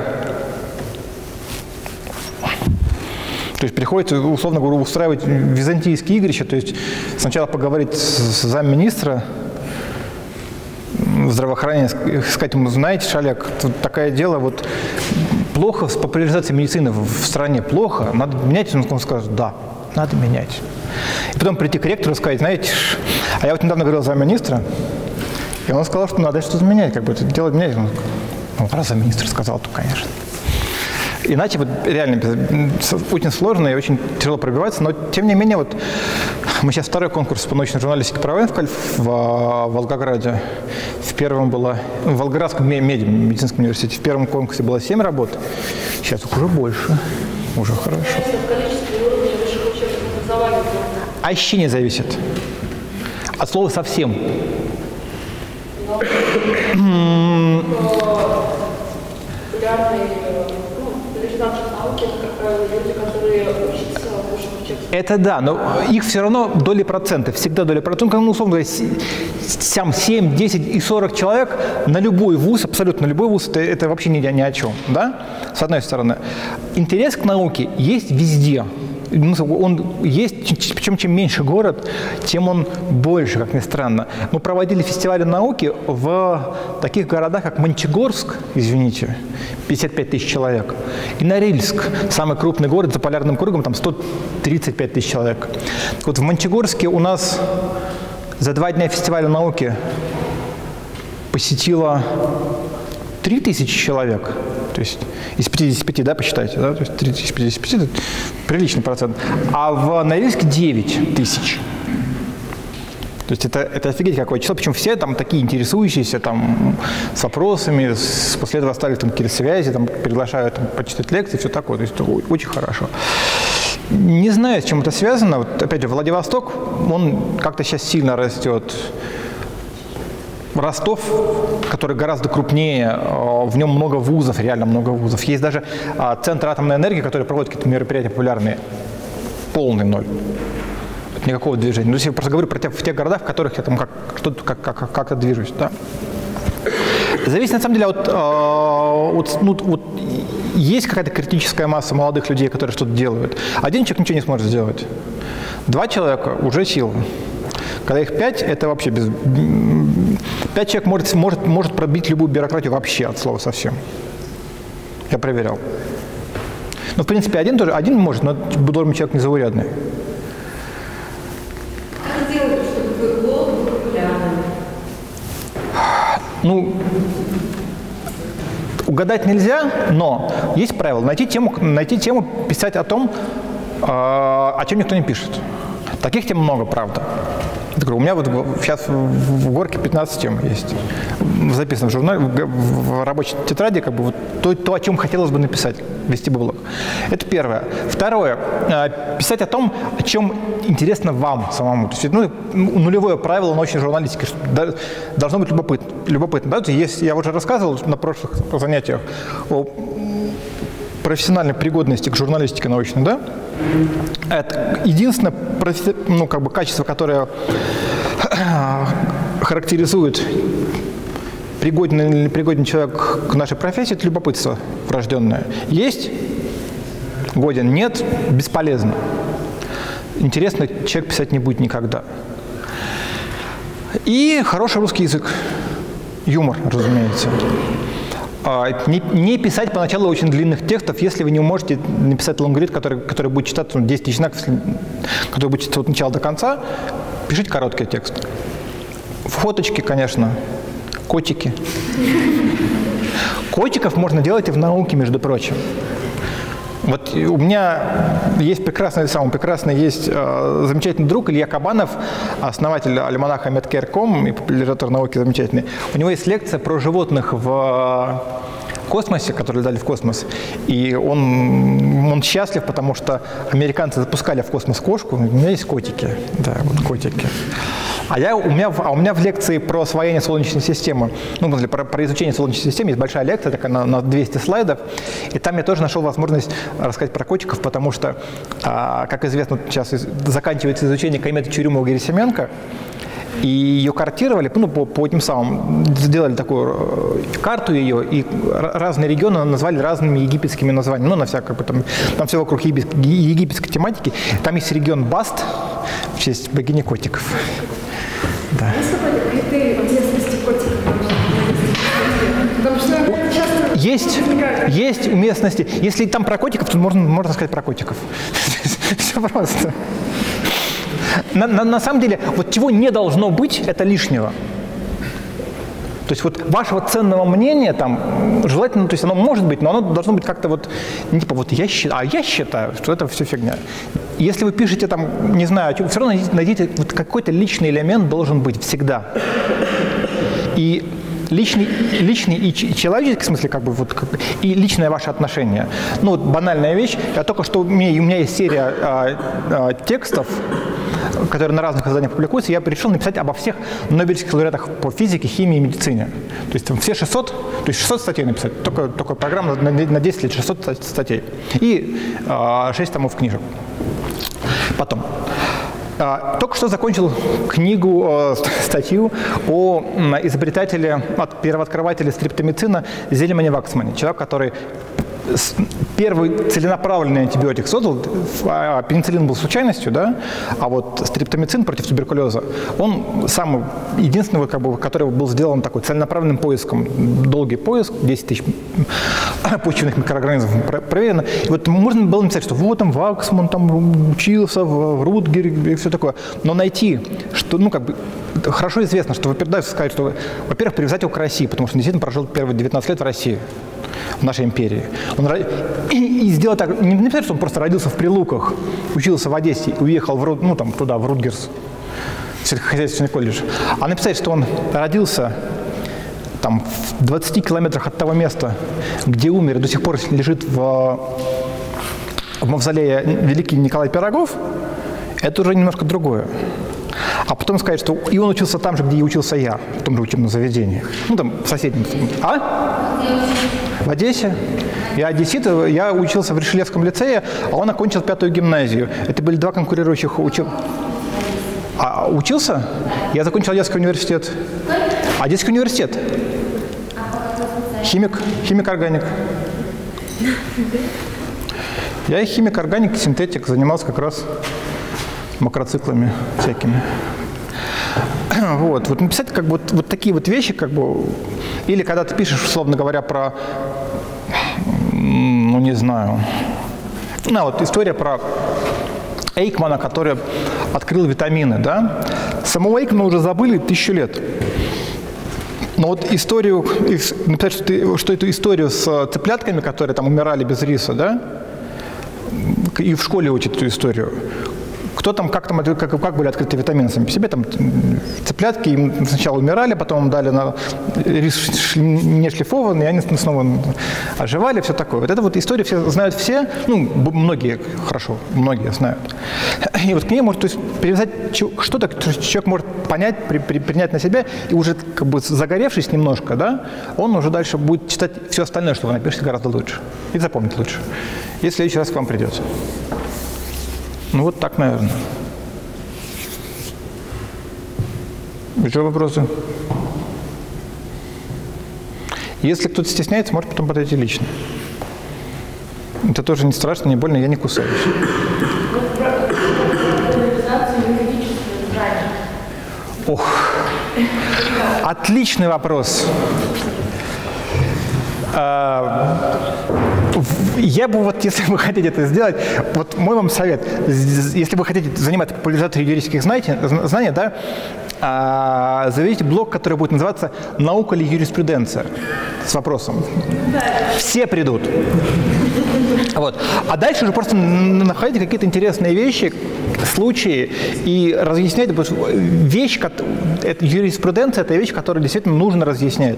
То есть приходится, условно говоря, устраивать византийские игрища, то есть сначала поговорить с замминистра здравоохранения, сказать ему, знаете, Шаляк, тут такое дело, вот плохо с популяризацией медицины в стране, плохо, надо менять, он скажет, да, надо менять. И потом прийти к ректору и сказать, знаете, а я вот недавно говорил с замминистра, и он сказал, что надо что-то менять, как бы это дело менять. Он, ну, раз замминистр сказал, то, конечно. Иначе вот реально очень сложно и очень тяжело пробиваться, но тем не менее вот мы сейчас второй конкурс по научной журналистике проводим в, в, в Волгограде. В первом было в Волгоградском медицинском университете. В первом конкурсе было семь работ, сейчас уже больше, уже хорошо. А еще не зависит от слова совсем. науки, это, как правило, люди, которые учатся в учебе. Это да, но их все равно доли процентов, всегда доли процентов, ну, условно говоря, сам семь, десять и сорок человек на любой вуз, абсолютно любой вуз, это, это вообще ни, ни о чем, да, с одной стороны. Интерес к науке есть везде. Он есть, причем чем меньше город, тем он больше, как ни странно. Мы проводили фестивали науки в таких городах, как Мончегорск, извините, пятьдесят пять тысяч человек, и Норильск, самый крупный город за полярным кругом, там сто тридцать пять тысяч человек. Вот в Мончегорске у нас за два дня фестиваля науки посетило три тысячи человек. То есть из пятидесяти пяти, да, посчитайте, да, то есть тридцать из пятидесяти пяти – это приличный процент. А в Норильске девять тысяч. То есть это, это офигеть какое число, причем все там такие интересующиеся, там, с вопросами, с, после этого оставили там какие-то связи, там, приглашают там, почитать лекции, все такое, то есть это очень хорошо. Не знаю, с чем это связано, вот, опять же, Владивосток, он как-то сейчас сильно растет. Ростов, который гораздо крупнее, в нем много вузов, реально много вузов. Есть даже центр атомной энергии, который проводит какие-то мероприятия популярные. Полный ноль. Никакого движения. Ну, я просто говорю про те, в тех городах, в которых я там как, что-то, как, как, как-то движусь. Да? Зависит, на самом деле, от, от, ну, от... Есть какая-то критическая масса молодых людей, которые что-то делают. Один человек ничего не сможет сделать. Два человека уже сила. Когда их пять, это вообще без... Пять человек может, может, может пробить любую бюрократию вообще от слова совсем. Я проверял. Ну, в принципе, один тоже, один может, но должен быть человек незаурядный. Как сделать, чтобы было популярным? Ну, угадать нельзя, но есть правило. Найти тему, найти тему, писать о том, о чем никто не пишет. Таких тем много, правда. У меня вот сейчас в горке пятнадцать тем есть. Записано в журнале, в рабочей тетради, как бы вот то, то, о чем хотелось бы написать, вести бы блог. Это первое. Второе. Писать о том, о чем интересно вам самому. То есть, ну, нулевое правило научной журналистики, что должно быть любопытно. любопытно да? Есть, я уже рассказывал на прошлых занятиях о профессиональной пригодности к журналистике научной, да? Это единственное ну, как бы качество, которое характеризует пригодный или непригодный человек к нашей профессии, это любопытство врожденное. Есть – годен, нет – бесполезно. Интересно, человек писать не будет никогда. И хороший русский язык. Юмор, разумеется. Не, не писать поначалу очень длинных текстов, если вы не можете написать лонгрид, который, который будет читаться ну, десять тысяч знаков, который будет читаться от начала до конца, пишите короткий текст. Фоточки, конечно, котики. Котиков можно делать и в науке, между прочим. Вот у меня есть прекрасный, самый прекрасный, есть э, замечательный друг Илья Кабанов, основатель альманаха медкейр точка ком и популяризатор науки замечательный. У него есть лекция про животных в космосе, которые летали в космос. И он, он счастлив, потому что американцы запускали в космос кошку. У меня есть котики. Да, вот котики. А, я, у, меня, а у меня в лекции про освоение Солнечной системы, ну, про, про изучение Солнечной системы, есть большая лекция, такая на, на двести слайдов, и там я тоже нашел возможность рассказать про котиков, потому что, а, как известно, сейчас заканчивается изучение кометы Чурюмова-Герасименко, и ее картировали, ну, по, по этим самым, сделали такую карту ее, и разные регионы назвали разными египетскими названиями, ну, на всякое, там, там все вокруг египетской тематики. Там есть регион Баст в честь богини котиков. Да. Есть какой-то критерий уместности котиков? Потому что это часто... Есть, есть уместности. Если там про котиков, то можно, можно сказать про котиков. Все просто. На, на, на самом деле, вот чего не должно быть, это лишнего. То есть вот вашего ценного мнения там желательно, то есть оно может быть, но оно должно быть как-то вот, не типа вот я считаю, а я считаю, что это все фигня. Если вы пишете там, не знаю, все равно найдите, найдите вот какой-то личный элемент должен быть всегда. И личный, личный и человеческий, в смысле, как бы, вот, как бы, и личное ваше отношение. Ну, вот банальная вещь. Я только что, у меня, у меня есть серия а, а, текстов, которые на разных изданиях публикуются, я решил написать обо всех Нобелевских лауреатах по физике, химии и медицине. То есть там все шестьсот, то есть шестьсот статей написать, только, только программа на, на десять лет, шестьсот статей. И э, шесть томов книжек. Потом. Э, только что закончил книгу, э, статью о изобретателе, от первооткрывателя стриптомицина Зельмане Ваксмане. Человек, который первый целенаправленный антибиотик создал. Пенициллин был случайностью, да, а вот стриптомицин против туберкулеза, он самый единственный, как бы, который был сделан такой целенаправленным поиском. Долгий поиск, десять тысяч почвенных микроорганизмов проверено. И вот можно было написать, что вот там Ваксман там учился в, в Рутгере и все такое. Но найти, что, ну, как бы, хорошо известно, что, во-первых, сказать, что, во-первых, привязать его к России, потому что он действительно прожил первые девятнадцать лет в России, в нашей империи. Он, и, и сделать так, не написать, что он просто родился в Прилуках, учился в Одессе и уехал в, ну, там, туда, в Рутгерс, в сельскохозяйственный колледж, а написать, что он родился там, в двадцати километрах от того места, где умер и до сих пор лежит в, в мавзолее великий Николай Пирогов, это уже немножко другое. А потом сказать, что и он учился там же, где и учился я, в том же учебном заведении. Ну, там, в соседнем. А? В Одессе. Я одессит, я учился в Ришелевском лицее, а он окончил пятую гимназию. Это были два конкурирующих учеб... А учился? Я закончил Одесский университет. Одесский университет. Химик, химик-органик. Я и химик-органик, синтетик, занимался как раз макроциклами всякими. Вот, вот написать как бы вот, вот такие вот вещи, как бы, или когда ты пишешь, условно говоря, про, ну не знаю, ну вот история про Эйкмана, который открыл витамины, да. Самого Эйкмана уже забыли тысячу лет. Но вот историю, написать, что, ты, что эту историю с цыплятками, которые там умирали без риса, да, и в школе учат эту историю. Кто там, как, там, как, как были открыты витамины сами по себе, там цыплятки им сначала умирали, потом им дали на рис не шлифованный, и они снова оживали, все такое. Вот эта вот история все знают все, ну, многие, хорошо, многие знают. И вот к ней может, то есть, привязать что-то, что человек может понять, при, при, принять на себя, и уже как бы загоревшись немножко, да, он уже дальше будет читать все остальное, что вы напишете, гораздо лучше. И запомнить лучше, если в следующий раз к вам придется. Ну, вот так, наверное. Еще вопросы? Если кто-то стесняется, может потом подойти лично. Это тоже не страшно, не больно, я не кусаюсь. Ох, отличный вопрос. Я бы, вот, если вы хотите это сделать, вот мой вам совет, если вы хотите заниматься популяризацией юридических знаний, знаний, да, заведите блог, который будет называться «Наука ли юриспруденция?» с вопросом. Все придут. Вот. А дальше уже просто находите какие-то интересные вещи, случаи и разъясняйте, потому что вещь, это, юриспруденция – это вещь, которую действительно нужно разъяснять.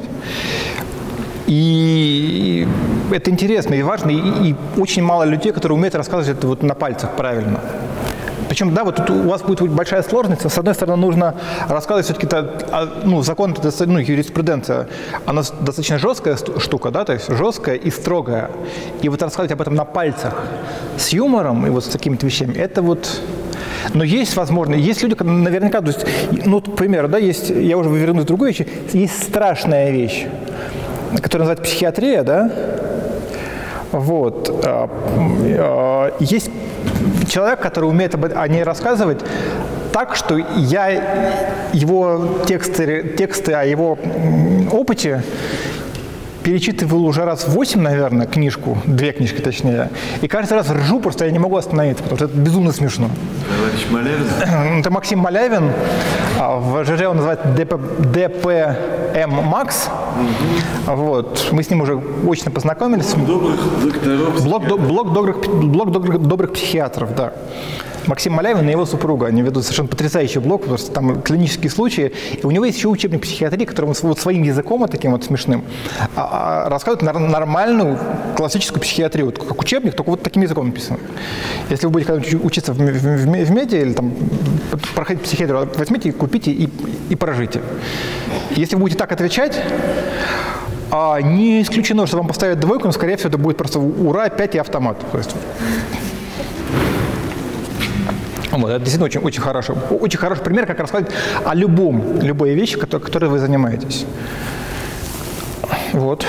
И это интересно и важно, и, и очень мало людей, которые умеют рассказывать это вот на пальцах правильно. Причем, да, вот тут у вас будет большая сложность. С одной стороны, нужно рассказывать все-таки, ну, закон, ну, юриспруденция, она достаточно жесткая штука, да, то есть жесткая и строгая. И вот рассказывать об этом на пальцах с юмором и вот с такими-то вещами, это вот... Но есть, возможно, есть люди, наверняка, то есть, ну, к примеру, да, есть, я уже вернусь к другой вещи, есть страшная вещь, которая называется психиатрия, да, вот, есть человек, который умеет о ней рассказывать так, что я его тексты, тексты о его опыте перечитывал уже раз восемь, наверное, книжку, две книжки точнее, и каждый раз ржу, просто я не могу остановиться, потому что это безумно смешно. Товарищ Малявин? Это Максим Малявин, в ЖЖ он называется Д П М Макс, вот, мы с ним уже очно познакомились. Добрых докторов. Блог, до, блог, добрых, блог добрых, добрых психиатров, да. Максим Малявин и его супруга. Они ведут совершенно потрясающий блог, потому что там клинические случаи. И у него есть еще учебник психиатрии, который вот своим языком, вот таким вот смешным, рассказывает нормальную классическую психиатрию. Вот как учебник, только вот таким языком написано. Если вы будете когда-нибудь учиться в, в, в меди или там, проходить психиатрию, возьмите, купите и, и прожите. Если вы будете так отвечать, а не исключено, что вам поставят двойку, но, скорее всего, это будет просто ура, пять и автомат. То есть, вот, это действительно очень, очень, хороший, очень хороший пример, как рассказать о любом, любой вещи, которой, которой вы занимаетесь. Вот.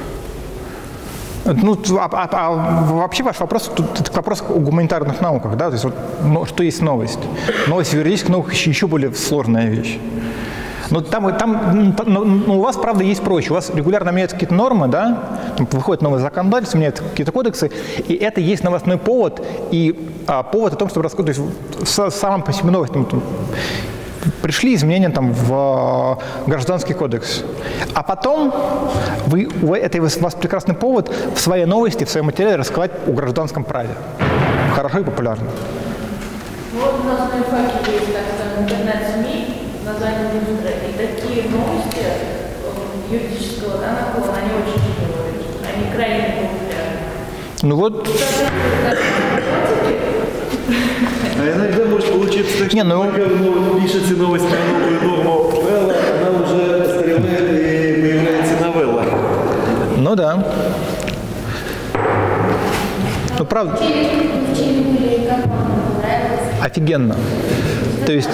Ну, а, а, а вообще ваш вопрос, тут, это вопрос о гуманитарных науках, да, то есть вот, ну, что есть новость? Новость в юридических науках еще, еще более сложная вещь. Но там, там ну, ну, у вас, правда, есть проще. У вас регулярно меняются какие-то нормы, да, там выходит новое законодательство, меняются какие-то кодексы, и это есть новостной повод, и а, повод о том, чтобы рассказать, то есть с, самым по себе новостям, там, пришли изменения там, в Гражданский кодекс. А потом вы, это у вас прекрасный повод в своей новости, в своем материале рассказать о гражданском праве. Хорошо и популярно. Ну, вот у нас на ИФАКе есть, так скажем, интернет-СМИ, название Ньюстра, и такие новости юридического, да, наклона, они очень тяжелые, они крайне популярны. Ну вот. А иногда может получиться так, что Не, ну... пока вы пишете новость на новую норму правила, она уже остаревает и появляется новелла. Ну да. Ну правда. Офигенно. То есть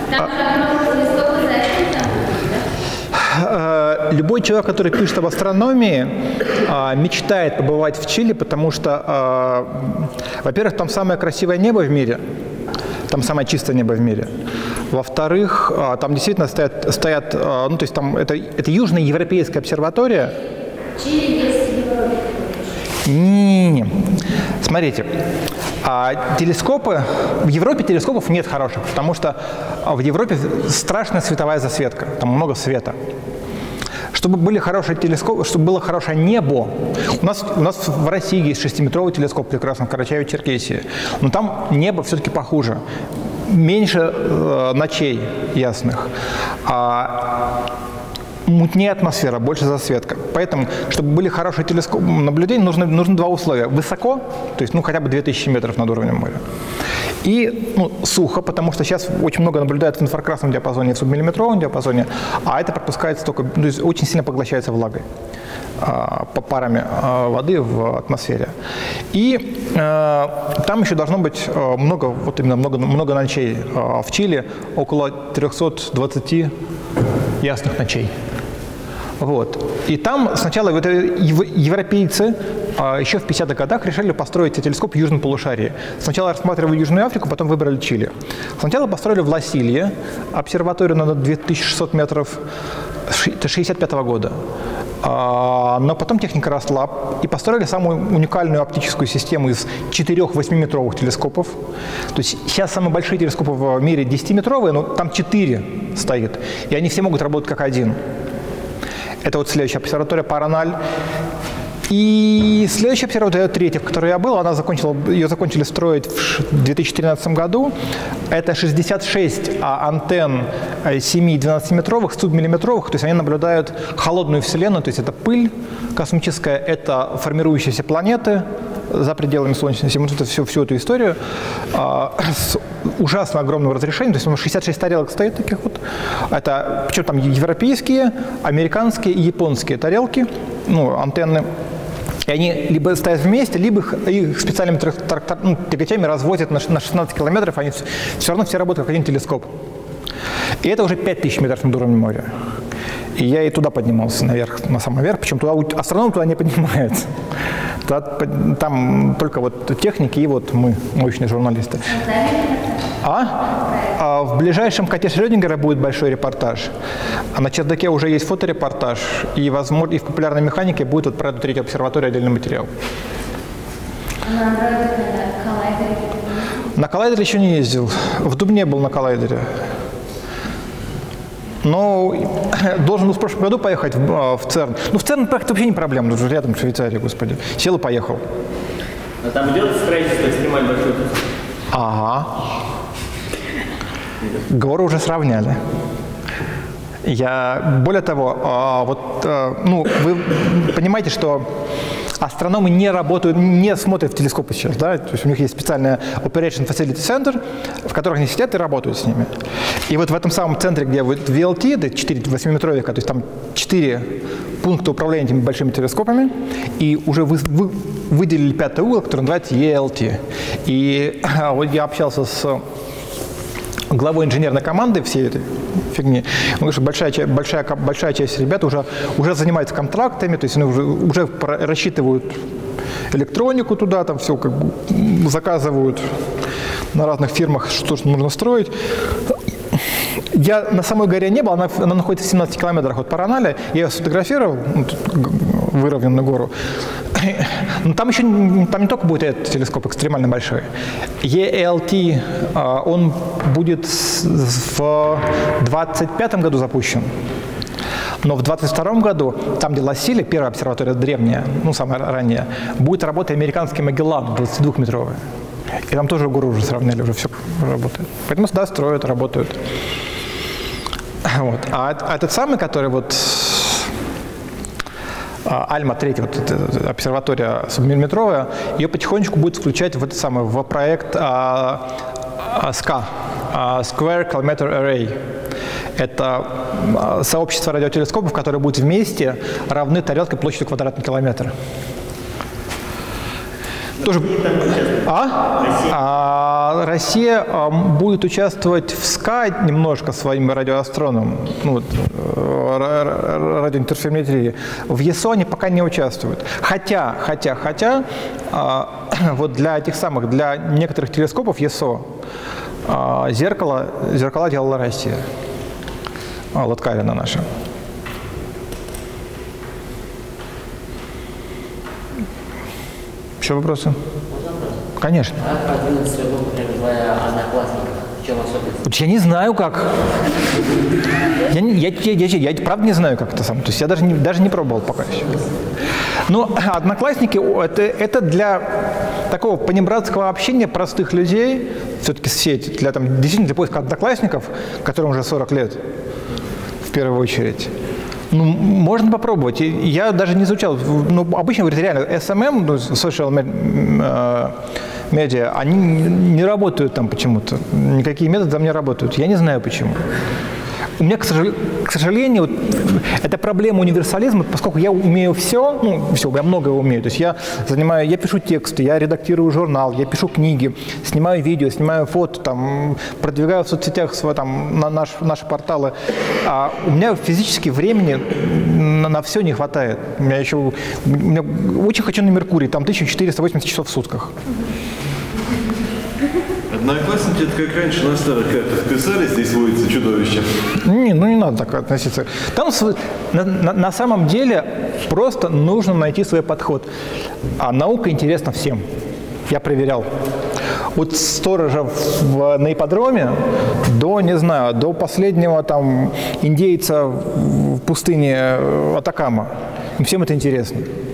а, любой человек, который пишет об астрономии, а, мечтает побывать в Чили, потому что, а, во-первых, там самое красивое небо в мире, там самое чистое небо в мире. Во-вторых, а, там действительно стоят, стоят а, ну то есть там это, это Южная Европейская обсерватория. Чили есть в Европе. Не-не-не. Смотрите, а телескопы, в Европе телескопов нет хороших, потому что в Европе страшная световая засветка, там много света. Чтобы были хорошие телескопы, чтобы было хорошее небо, у нас, у нас в России есть шестиметровый телескоп прекрасный в Карачаево-Черкесии, но там небо все-таки похуже, меньше э, ночей ясных. А, мутнее атмосфера, больше засветка. Поэтому, чтобы были хорошие телескопы наблюдения, нужно, нужно два условия. Высоко, то есть ну, хотя бы две тысячи метров над уровнем моря. И ну, сухо, потому что сейчас очень много наблюдают в инфракрасном диапазоне и в субмиллиметровом диапазоне, а это пропускается только, то есть очень сильно поглощается влагой а, по парами а, воды в атмосфере. И а, там еще должно быть а, много, вот именно много, много ночей а, в Чили, около трёхсот двадцати ясных ночей. Вот. И там сначала вот европейцы еще в пятидесятых годах решили построить телескоп в южном полушарии. Сначала рассматривали Южную Африку, потом выбрали Чили. Сначала построили в Ла-Силье обсерваторию на две тысячи шестьсот метров шестьдесят пятого года. Но потом техника росла, и построили самую уникальную оптическую систему из четырех восьмиметровых телескопов. То есть сейчас самые большие телескопы в мире десятиметровые, но там четыре стоит, и они все могут работать как один. Это вот следующая обсерватория Параналь. И следующая обсерватория, третья, в которой я был, она закончила, ее закончили строить в две тысячи тринадцатом году. Это шестьдесят шесть антенн семи-двенадцатиметровых, субмиллиметровых, то есть они наблюдают холодную Вселенную, то есть это пыль космическая, это формирующиеся планеты за пределами Солнечной системы, это всю, всю эту историю а, с ужасно огромным разрешением, то есть шестьдесят шесть тарелок стоит таких вот. Это, причем там европейские, американские и японские тарелки, ну, антенны. И они либо стоят вместе, либо их, их специальными трактор, ну, тягачами развозят на шестнадцать километров, они все, все равно все работают как один телескоп. И это уже пять тысяч метров над уровнем моря. И я и туда поднимался наверх, на самый верх, причем туда, астроном туда не поднимается. Туда, там только вот техники и вот мы, научные журналисты. А? а? В ближайшем коте Шрёдингера будет большой репортаж. А на чердаке уже есть фоторепортаж. И, возможно, и в популярной механике будет вот про эту третью обсерваторию отдельный материал. На коллайдере еще не ездил. В Дубне был на коллайдере. Но должен в прошлом году поехать в, в ЦЕРН. Ну, в ЦЕРН проект вообще не проблема, уже рядом в Швейцарии, господи. Сел и поехал. А там идет строительство экстремально большой? Ага. Горы уже сравняли. Я, более того, вот, ну, вы понимаете, что астрономы не работают, не смотрят в телескопы сейчас, да, то есть у них есть специальная Operation Facility Center, в которых они сидят и работают с ними. И вот в этом самом центре, где вот ви эл ти, да, четыре восьмиметровика, то есть там четыре пункта управления этими большими телескопами, и уже вы, вы выделили пятый угол, который называется и эл ти. И вот я общался с главой инженерной команды всей этой фигни. Он говорит, что большая, большая, большая часть ребят уже, уже занимается контрактами, то есть они уже, уже рассчитывают электронику туда, там все как бы заказывают на разных фирмах, что нужно строить. Я на самой горе не был, она, она находится в семнадцати километрах от Параналя. Я ее сфотографировал, ну, выровненную гору. Но там еще там не только будет этот телескоп экстремально большой. и эл ти, он будет в двадцать пятом году запущен. Но в двадцать втором году, там, где Лассили, первая обсерватория древняя, ну, самая ранняя, будет работать американский Магеллан, двадцатидвухметровый. И там тоже гору уже сравняли, уже все работает. Поэтому сюда строят, работают. Вот. А, а этот самый, который вот Альма третья, вот эта обсерватория субмиллиметровая, ее потихонечку будет включать в этот самый в проект а, а, СКА, а, Square Kilometer Array. Это а, сообщество радиотелескопов, которые будут вместе равны тарелке площадью квадратный километр. Тоже... А? А, Россия а, будет участвовать в СКА немножко своим радиоастроном, ну, вот, радиоинтерферометрии. В ЕСО они пока не участвуют. Хотя, хотя, хотя, а, вот для этих самых, для некоторых телескопов ЕСО а, зеркало, зеркала делала Россия. А, Латкарина наша. Еще вопросы? Конечно. Как продвинуть свой опыт в Одноклассниках? В чем особенность? Я не знаю, как. Я, я, я, я, я правда не знаю, как это сам. То есть я даже не, даже не пробовал пока еще. Но Одноклассники это, это для такого понебратского общения простых людей, все-таки сеть, для, там, действительно для поиска одноклассников, которым уже сорок лет, в первую очередь. Ну, можно попробовать. Я даже не изучал. Ну, обычно, говорят, реально, эс эм эм, ну, social media, они не работают там почему-то. Никакие методы там не работают. Я не знаю, почему. У меня, к сожалению, к сожалению вот, это проблема универсализма, поскольку я умею все, ну, все, я многое умею. То есть я занимаю, я пишу тексты, я редактирую журнал, я пишу книги, снимаю видео, снимаю фото, там, продвигаю в соцсетях свои, там, на наш, наши порталы. А у меня физически времени на, на все не хватает. У меня еще, у меня, очень хочу на Меркурий, там тысяча четыреста восемьдесят часов в сутках. Одноклассники, это как раньше на старых картах писали, здесь водится чудовище. Не, ну не надо так относиться. Там на, на, на самом деле просто нужно найти свой подход. А наука интересна всем. Я проверял. От сторожа в, на ипподроме до, не знаю, до последнего там индейца в пустыне Атакама. Всем это интересно.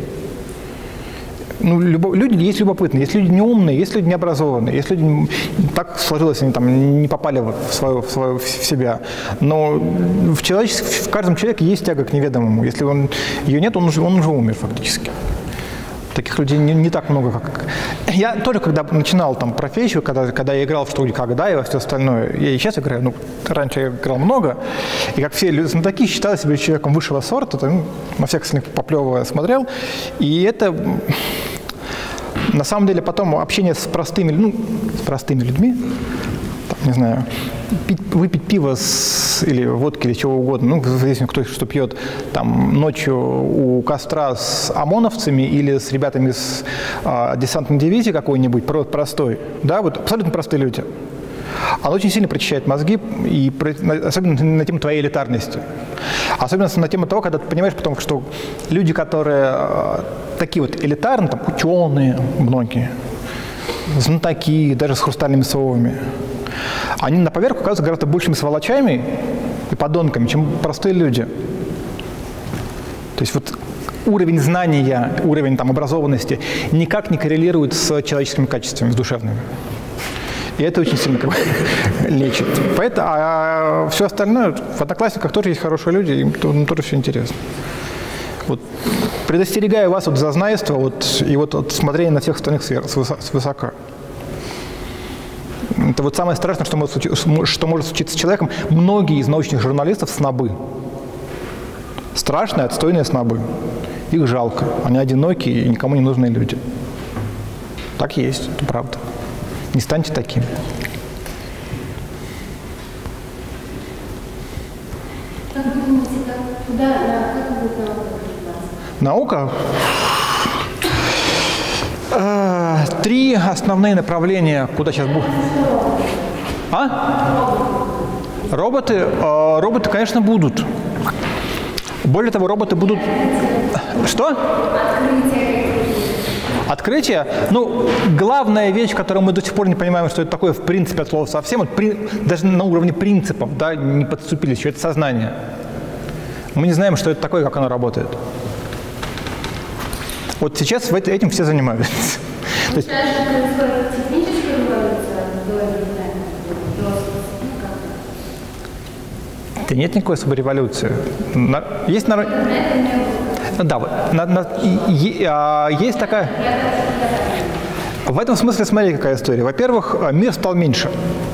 Ну, любо, люди есть любопытные, есть люди неумные, есть люди необразованные, есть люди, так сложилось, они там не попали в, свою, в, свою, в себя. Но в, в каждом человеке есть тяга к неведомому. Если он, ее нет, он уже, он уже умер фактически. Таких людей не, не так много, как... Я тоже, когда начинал там профессию, когда, когда я играл в что, когда и во все остальное, я и сейчас играю, ну, раньше я играл много, и как все люди знатоки, считал себя человеком высшего сорта, то, ну, на всяких остальных поплевывая смотрел, и это... На самом деле, потом общение с простыми, ну, с простыми людьми, там, не знаю, пить, выпить пиво с, или водки, или чего угодно, ну, зависит, кто что пьет, там, ночью у костра с ОМОНовцами или с ребятами с а, десантной дивизии какой-нибудь, простой, да, вот абсолютно простые люди. Оно очень сильно прочищает мозги, и особенно на тему твоей элитарности. Особенно на тему того, когда ты понимаешь потом, что люди, которые э, такие вот элитарные, там, ученые многие, знатоки, даже с хрустальными совами, они на поверку оказываются гораздо большими сволочами и подонками, чем простые люди. То есть вот уровень знания, уровень там, образованности никак не коррелирует с человеческими качествами, с душевными. И это очень сильно как бы лечит. Поэтому, а все остальное, в Одноклассниках тоже есть хорошие люди, им тоже все интересно. Вот, предостерегаю вас от зазнайства вот, и вот от смотрения на всех остальных свысока. Это вот самое страшное, что может, случиться, что может случиться с человеком. Многие из научных журналистов снобы. Страшные, отстойные снобы. Их жалко. Они одинокие и никому не нужные люди. Так есть, это правда. Не станьте таким. Как вы думаете, куда, как будет наука? Наука? Э, три основные направления, куда сейчас будет. А? Роботы? Э, роботы, конечно, будут. Более того, роботы будут... Что? Открытие. Ну, главная вещь, которую мы до сих пор не понимаем, что это такое в принципе от слова совсем, вот при, даже на уровне принципов, да, не подступили еще, это сознание. Мы не знаем, что это такое, как оно работает. Вот сейчас этим все занимаются. То есть, техническая революция до да нет никакой особой революции. На, есть на, да, вот, на, на, и, а, есть такая... В этом смысле, смотрите, какая история. Во-первых, мир стал меньше.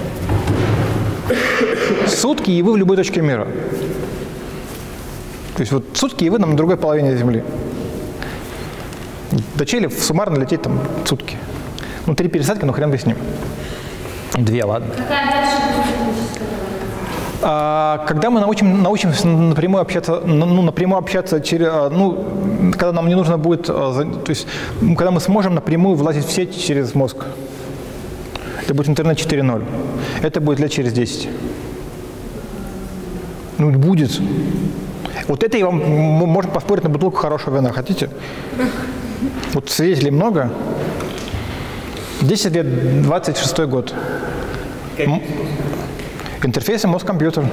Сутки, и вы в любой точке мира. То есть вот сутки, и вы на другой половине Земли. До Чили суммарно лететь там сутки. Ну, три пересадки, ну хрен бы с ним. Две, ладно. Какая дальше будет техническая революция? А, когда мы научим, научимся напрямую общаться, ну, напрямую общаться через, ну, когда нам не нужно будет, то есть, когда мы сможем напрямую влазить в сеть через мозг. Это будет интернет четыре ноль. Это будет лет через десять. Ну, будет. Вот это и вам можно поспорить на бутылку хорошего вина. Хотите? Вот свидетелей много. десять лет, двадцать шестой год. Интерфейсы мозг-компьютер.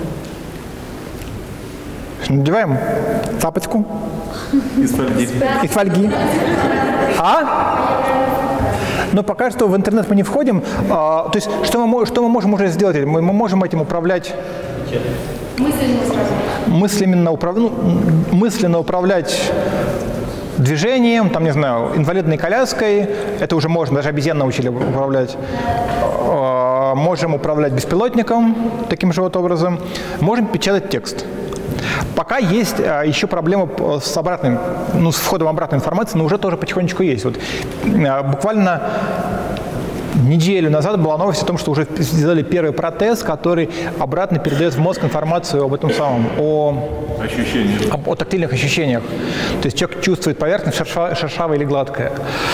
Надеваем тапочку. Из фольги. Из фольги. А? Но пока что в интернет мы не входим. А, то есть, что мы, что мы можем уже сделать? Мы, мы можем этим управлять... Мысленно сразу. Мысленно, управ... ну, мысленно управлять движением, там, не знаю, инвалидной коляской. Это уже можно, даже обезьян научили управлять. Можем управлять беспилотником таким же вот образом. Можем печатать текст. Пока есть а, еще проблема с обратным, ну, с входом обратной информации, но уже тоже потихонечку есть. Вот, а, буквально неделю назад была новость о том, что уже сделали первый протез, который обратно передает в мозг информацию об этом самом, о, об, о тактильных ощущениях. То есть человек чувствует поверхность шерша, шершавая или гладкая.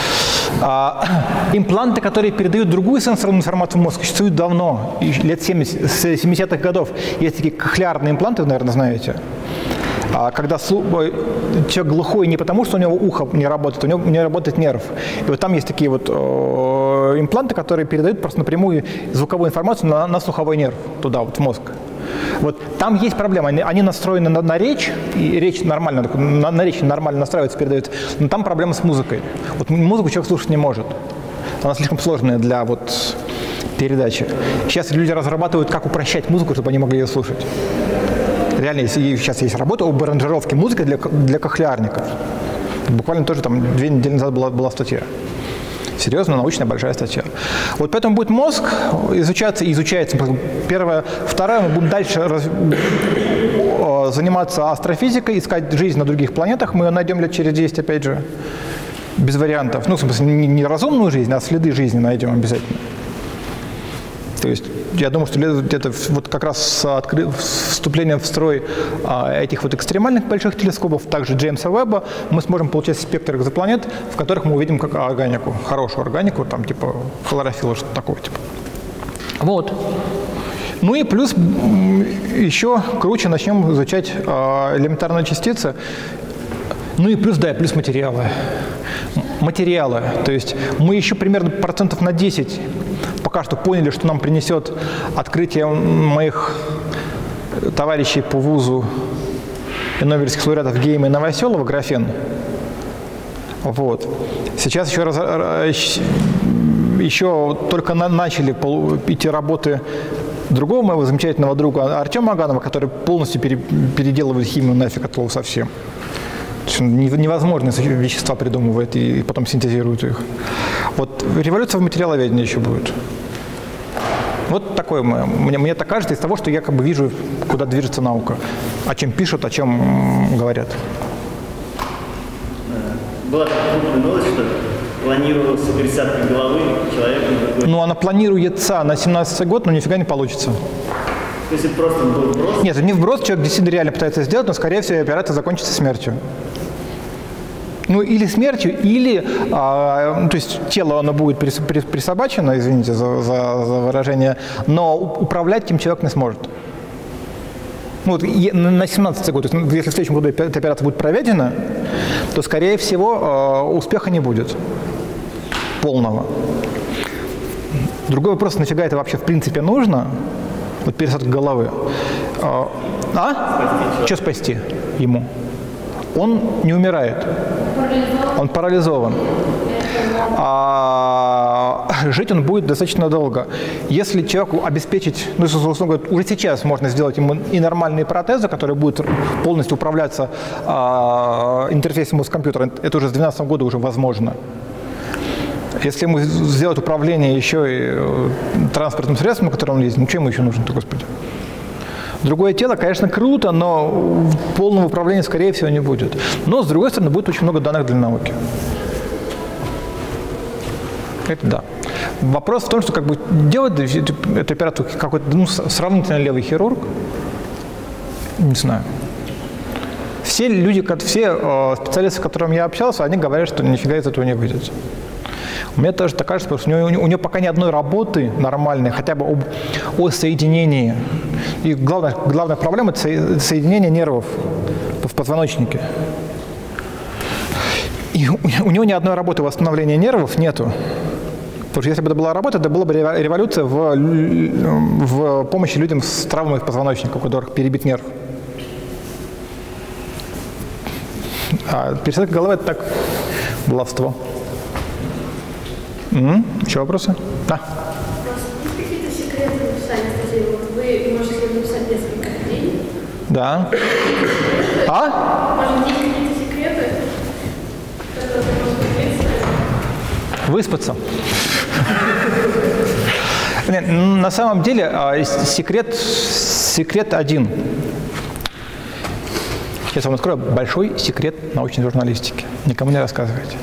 А, импланты, которые передают другую сенсорную информацию в мозг, существуют давно, лет семьдесят, с семидесятых годов. Есть такие кохлеарные импланты, вы, наверное, знаете. А когда человек глухой не потому, что у него ухо не работает, у него не работает нерв. И вот там есть такие вот э, импланты, которые передают просто напрямую звуковую информацию на, на слуховой нерв, туда, вот в мозг. Вот там есть проблема. Они, они настроены на, на речь, и речь нормально, на, на речь нормально настраивается, передается, но там проблема с музыкой. Вот музыку человек слушать не может. Она слишком сложная для вот передачи. Сейчас люди разрабатывают, как упрощать музыку, чтобы они могли ее слушать. Реально, сейчас есть работа об аранжировке музыки для, для кохлеарников. Буквально тоже там две недели назад была, была статья. Серьезно, научная большая статья. Вот поэтому будет мозг изучаться и изучается. Первое. Второе, мы будем дальше раз, заниматься астрофизикой, искать жизнь на других планетах. Мы ее найдем лет через десять, опять же, без вариантов. Ну, в смысле, не, не разумную жизнь, а следы жизни найдем обязательно. То есть я думаю, что где-то вот как раз с откры... вступлением в строй а, этих вот экстремальных больших телескопов, также Джеймса Уэбба, мы сможем получать спектр экзопланет, в которых мы увидим как органику, хорошую органику, там типа хлорофилла, что-то такое. Типа. Вот. Ну и плюс еще круче начнем изучать а, элементарные частицы. Ну и плюс, да, плюс материалы. Материалы. То есть мы еще примерно процентов на десять пока что поняли, что нам принесет открытие моих товарищей по вузу и нобелевских лауреатов Гейма и Новоселова, графен. Вот. Сейчас еще раз, еще только на, начали идти работы другого моего замечательного друга Артема Аганова, который полностью пере, переделывает химию нафиг от слова совсем. Невозможные вещества придумывает и, и потом синтезирует их. Вот революция в материаловедении еще будет. Вот такое мне, мне так кажется из того, что я как бы вижу, куда движется наука, о чем пишут, о чем говорят. Была такая новость, что планировалась пересадка головы человека. Ну, она планируется на семнадцатый год, но нифига не получится. То есть это просто был вброс? Нет, это не вброс, человек действительно реально пытается сделать, но, скорее всего, операция закончится смертью. Ну, или смертью, или, а, ну, то есть тело оно будет присобачено, извините за, за, за выражение, но управлять этим человек не сможет. Ну, вот, на семнадцатый год, то есть, если в следующем году эта операция будет проведена, то, скорее всего, успеха не будет полного. Другой вопрос, нафига это вообще в принципе нужно? Вот пересадка головы. А? Что спасти ему? Он не умирает. Он парализован. А жить он будет достаточно долго. Если человеку обеспечить, ну, условно говоря, уже сейчас можно сделать ему и нормальные протезы, которые будут полностью управляться а, интерфейсом мозг-компьютера, это уже с две тысячи двенадцатого года уже возможно. Если ему сделать управление еще и транспортным средством, на котором он ездит, ну что ему еще нужно-то, господи? Другое тело, конечно, круто, но полного управления, скорее всего, не будет. Но, с другой стороны, будет очень много данных для науки. Это да. Вопрос в том, что как бы делать эту операцию какой-то ну, сравнительно левый хирург, не знаю. Все люди, все специалисты, с которыми я общался, они говорят, что нифига из этого не выйдет. Мне тоже так кажется, потому что у него, у него пока ни одной работы нормальной, хотя бы об, о соединении. И главная, главная проблема – это соединение нервов в позвоночнике. И у, у него ни одной работы восстановления нервов нету. Потому что если бы это была работа, это была бы революция в, в помощи людям с травмой позвоночника, у которых перебит нерв. А пересадка головы – это так, баловство. Угу. Еще вопросы? Да. Есть какие-то секреты написания статей? Вот вы можете написать несколько идей. Да. А? Может, есть какие-то секреты, которые вы можете сказать? Выспаться. Нет, на самом деле секрет, секрет один. Сейчас вам открою большой секрет научной журналистики. Никому не рассказывайте.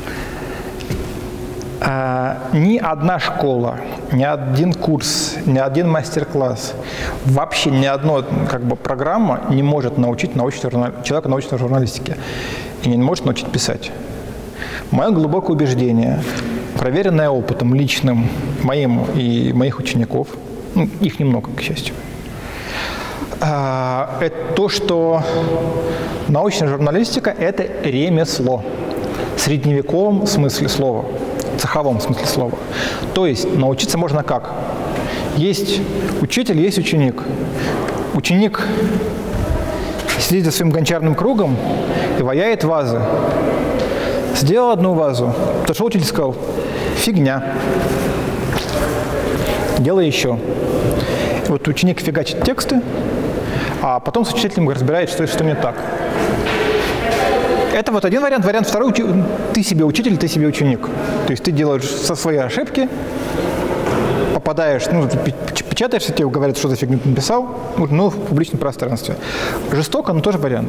А, ни одна школа, ни один курс, ни один мастер-класс, вообще ни одна как бы, программа не может научить научной журнали... человека научной журналистике и не может научить писать. Мое глубокое убеждение, проверенное опытом личным моим и моих учеников, ну, их немного, к счастью, а, это то, что научная журналистика – это ремесло в средневековом смысле слова. В цеховом смысле слова. То есть научиться можно как? Есть учитель, есть ученик. Ученик сидит за своим гончарным кругом и ваяет вазы. Сделал одну вазу, подошел учитель и сказал: фигня. Делай еще. И вот ученик фигачит тексты, а потом с учителем разбирает, что и что не так. Это вот один вариант. Вариант второй – ты себе учитель, ты себе ученик. То есть ты делаешь со своей ошибки, попадаешь, ну, печатаешься, тебе говорят, что за фигню ты написал, ну, в публичном пространстве. Жестоко, но тоже вариант.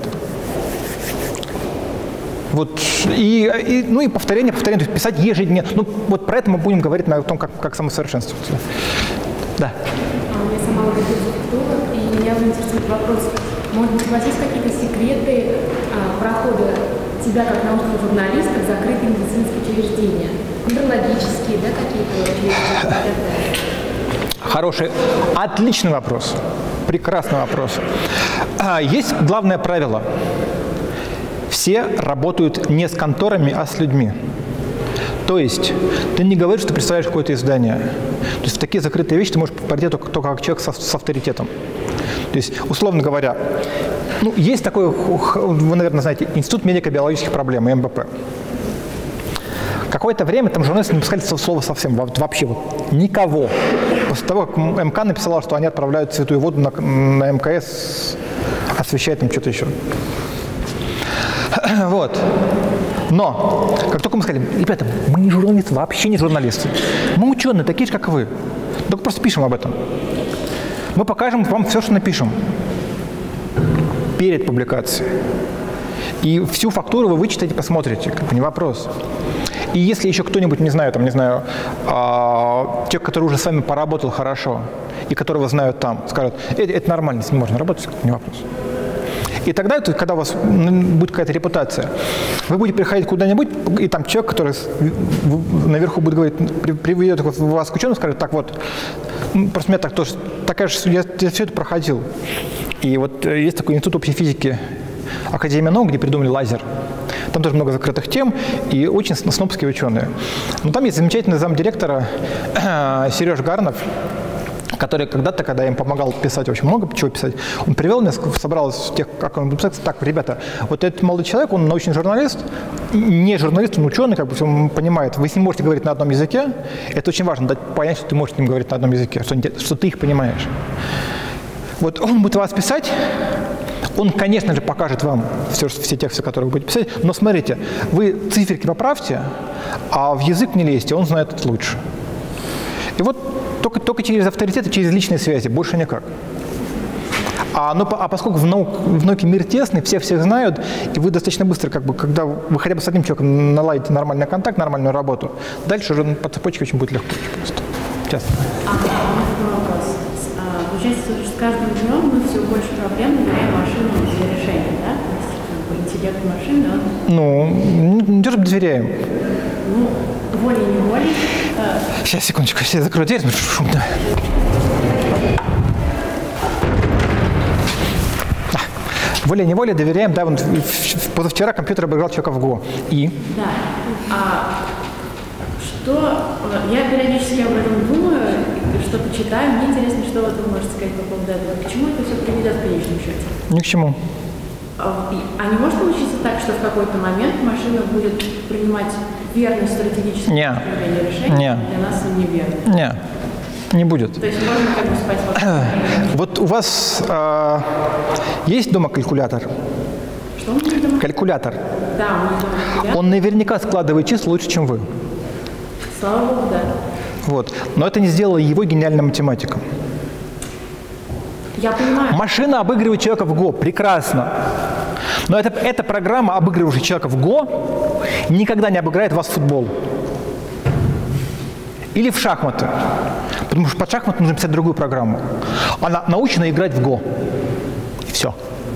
Вот, и, и, ну и повторение, повторение, то есть писать ежедневно. Ну, вот про это мы будем говорить на том, как, как самосовершенствоваться. Да. Я сама логопед, и меня интересует вопрос, может быть, у вас есть какие-то секреты а, прохода тебя как научного журналиста в закрытые медицинские учреждения? Неврологические, да, какие-то учреждения? Хороший, отличный вопрос. Прекрасный вопрос. А, есть главное правило. Все работают не с конторами, а с людьми. То есть ты не говоришь, что ты представляешь какое-то издание. То есть в такие закрытые вещи ты можешь пойти только, только как человек со, с авторитетом. То есть, условно говоря, ну, есть такой, вы, наверное, знаете, Институт медико-биологических проблем, эм бэ пэ. Какое-то время там журналисты не пускали слова совсем, вообще вот никого. После того, как МК написала, что они отправляют святую воду на, на МКС, освещает им что-то еще. Вот. Но, как только мы сказали, ребята, мы не журналисты, вообще не журналисты. Мы ученые, такие же, как вы. Только просто пишем об этом. Мы покажем вам все, что напишем перед публикацией. И всю фактуру вы вычитаете, посмотрите, как бы не вопрос. И если еще кто-нибудь, не знаю, там, не знаю, а, те, который уже с вами поработал хорошо, и которого знают там, скажут, это, это нормально, с ним можно работать, не вопрос. И тогда, когда у вас будет какая-то репутация, вы будете приходить куда-нибудь, и там человек, который наверху будет говорить, приведет вас к ученому, скажет, так вот, просто у меня так тоже, такая же, я, я все это проходил. И вот есть такой институт общей физики Академия наук, где придумали лазер. Там тоже много закрытых тем и очень снобские ученые. Но там есть замечательный замдиректора Сереж Гарнов, который когда-то, когда я им помогал писать, очень много чего писать, он привел меня, собрал из тех, как он будет писать, так, ребята, вот этот молодой человек, он научный журналист, не журналист, он ученый, как бы все понимает, вы с ним можете говорить на одном языке, это очень важно, дать понять, что ты можешь с ним говорить на одном языке, что, что ты их понимаешь. Вот он будет вас писать, он, конечно же, покажет вам все, все тексты, которые вы будете писать, но смотрите, вы циферки поправьте, а в язык не лезьте, он знает это лучше. И вот только, только через авторитет и через личные связи, больше никак. А, но, а поскольку в, наук, в науке мир тесный, все всех знают, и вы достаточно быстро, как бы, когда вы хотя бы с одним человеком наладите нормальный контакт, нормальную работу, дальше уже по цепочке очень будет легко. Просто. Сейчас. А, вопрос. А, получается, что с каждым днем мы все больше проблем доверяем машинам для решения, да? То есть интеллект машины, он... Ну, не то, чтобы доверяем. Ну, волей-неволей. Сейчас, секундочку, я закрою дверь, шумно. Волей-неволей доверяем, да, вон, позавчера компьютер обыграл человека в Го. И? Да. А что, я периодически об этом думаю, что-то читаю, мне интересно, что вот вы можете сказать по поводу этого. К чему это все приведет в конечном счете? Ни к чему. А не может получиться так, что в какой-то момент машина будет принимать верное стратегическое решение, Не. для нас и неверное? Не, не будет. То есть можно как бы спать в Вот у вас э, есть дома калькулятор? Что у меня дома? Калькулятор. Да, у меня дома калькулятор. Он наверняка складывает числа лучше, чем вы. Слава Богу, да. Вот. Но это не сделало его гениальным математиком. Я понимаю. Машина обыгрывает человека в Го. Прекрасно. Но это, эта программа, обыгрывающая человека в Го, никогда не обыграет вас в футбол. Или в шахматы. Потому что под шахматы нужно писать другую программу. Она научена играть в Го. И все.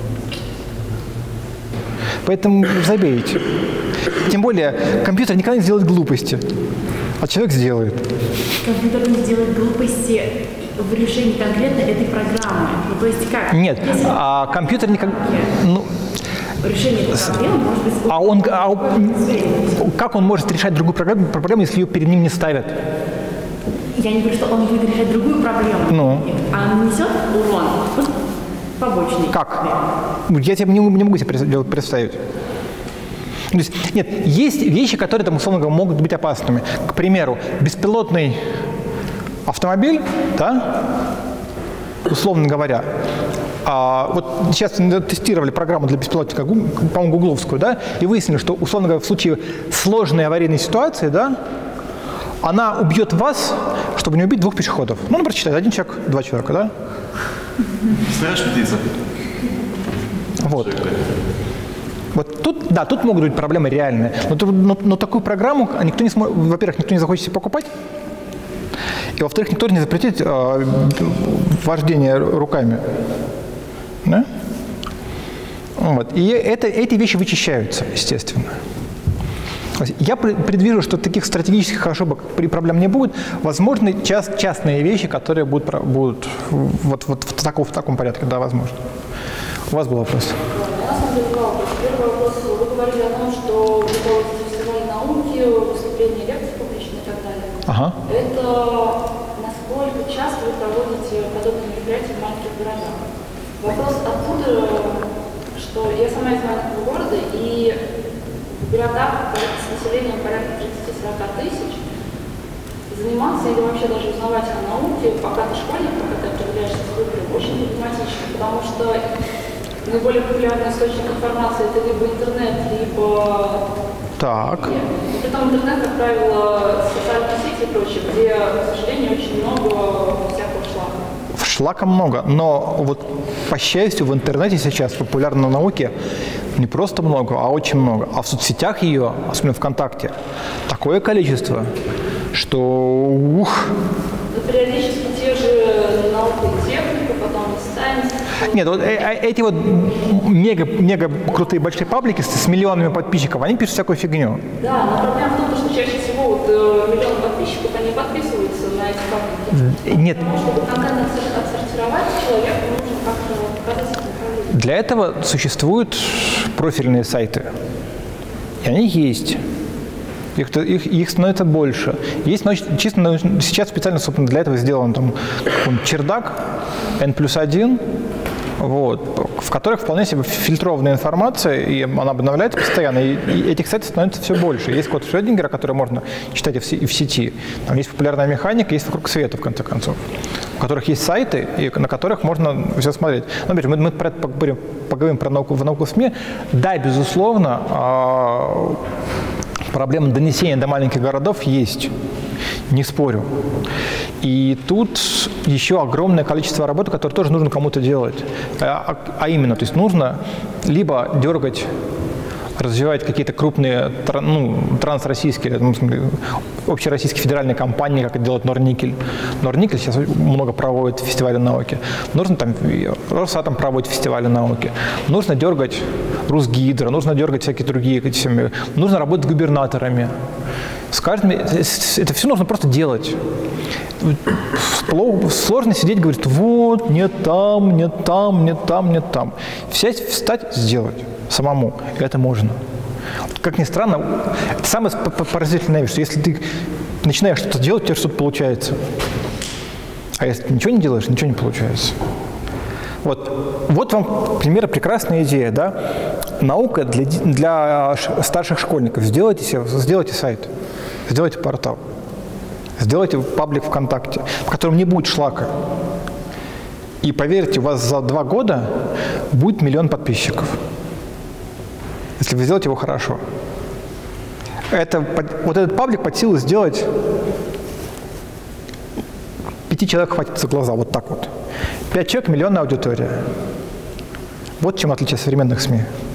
Поэтому забейте. Тем более, компьютер никогда не сделает глупости. А человек сделает. Компьютер не сделает глупости в решении конкретно этой программы. Ну, то есть как? Нет, Если... а компьютер никогда... Ну, решение этой проблемы может быть... а он, а он, как он может решать другую проблему, проблему, если ее перед ним не ставят? Я не говорю, что он будет решать другую проблему. Ну? А нанесет урон побочный. Как? Я тебе не, не могу себе представить. То есть, нет, есть вещи, которые, там, условно говоря, могут быть опасными. К примеру, беспилотный автомобиль, да, условно говоря, а, вот сейчас тестировали программу для беспилотника, по-моему, гугловскую, да, и выяснили, что, условно говоря, в случае сложной аварийной ситуации, да, она убьет вас, чтобы не убить двух пешеходов. Ну, ну, прочитай, один человек, два человека, да? Знаешь, птица? Вот. Вот тут, да, тут могут быть проблемы реальные. Но, но, но такую программу никто не сможет, во-первых, никто не захочет себе покупать, и, во-вторых, никто не запретит э, вождение руками. Да? Вот. И это, эти вещи вычищаются, естественно. Я предвижу, что таких стратегических ошибок при проблем не будет. Возможны част, частные вещи, которые будут, будут вот, вот в, таком, в таком порядке, да, возможно. У вас был вопрос. Первый вопрос. Вы говорили о том, что вы проводите фестиваль науки, выступления, лекции публичные и так далее. Ага. Это насколько часто вы проводите подобные мероприятия в маленьких городах? Вопрос откуда, что я сама из маленького города, и в городах с населением порядка тридцати сорока тысяч, заниматься или вообще даже узнавать о науке, пока ты школьник, пока ты определяешься с выбором, очень проблематично, потому что наиболее популярный источник информации – это либо интернет, либо… Так. И притом интернет, как правило, социальные сети и прочее, где, к сожалению, очень много всякого шлака. Шлака много, но вот, по счастью, в интернете сейчас популярной науки не просто много, а очень много. А в соцсетях ее, особенно ВКонтакте, такое количество, что ух. Но периодически те же науки и техника, потом сайенс. Нет, вот эти вот мега, мега крутые большие паблики с, с миллионами подписчиков, они пишут всякую фигню. Да, но проблема в том, что чаще всего вот, миллион подписчиков, они подписываются на эти паблики. Нет. Потому что, чтобы конкретно отсортировать человека, нужно как-то показать направление. Для этого существуют профильные сайты. И они есть. Их, их, их становится больше. Есть чисто сейчас специально собственно, для этого сделан там, чердак эн плюс один, вот, в которых вполне себе фильтрованная информация, и она обновляется постоянно, и, и этих сайтов становится все больше. Есть код Шрёдингера, который можно читать и в, и в сети. Там есть популярная механика, есть вокруг света, в конце концов, у которых есть сайты, и на которых можно все смотреть. Ну, опять же, мы, мы про это поговорим, поговорим про науку в науку СМИ. Да, безусловно, проблема донесения до маленьких городов есть, не спорю. И тут еще огромное количество работы, которое тоже нужно кому-то делать. А, а именно, то есть нужно либо дергать, развивать какие-то крупные ну, трансроссийские, ну, общероссийские федеральные компании, как это делает Норникель. Норникель сейчас много проводит фестивали науки. Нужно там, Росатом проводит фестивали науки. Нужно дергать Русгидро, нужно дергать всякие другие, нужно работать с губернаторами. С каждым, это все нужно просто делать. Сложно сидеть и говорить, вот, нет там, нет там, нет там, нет там. Сесть, встать, сделать самому. Это можно. Как ни странно, это самое поразительное, что если ты начинаешь что-то делать, у тебя что-то получается. А если ты ничего не делаешь, ничего не получается. Вот, вот вам пример, прекрасная идея, да? Наука для, для старших школьников. Сделайте, себе, сделайте сайт, сделайте портал, сделайте паблик ВКонтакте, в котором не будет шлака. И поверьте, у вас за два года будет миллион подписчиков, если вы сделаете его хорошо. Это, вот этот паблик под силу сделать пяти человек хватит за глаза, вот так вот. Пять человек – миллионная аудитория. Вот чем отличие современных СМИ.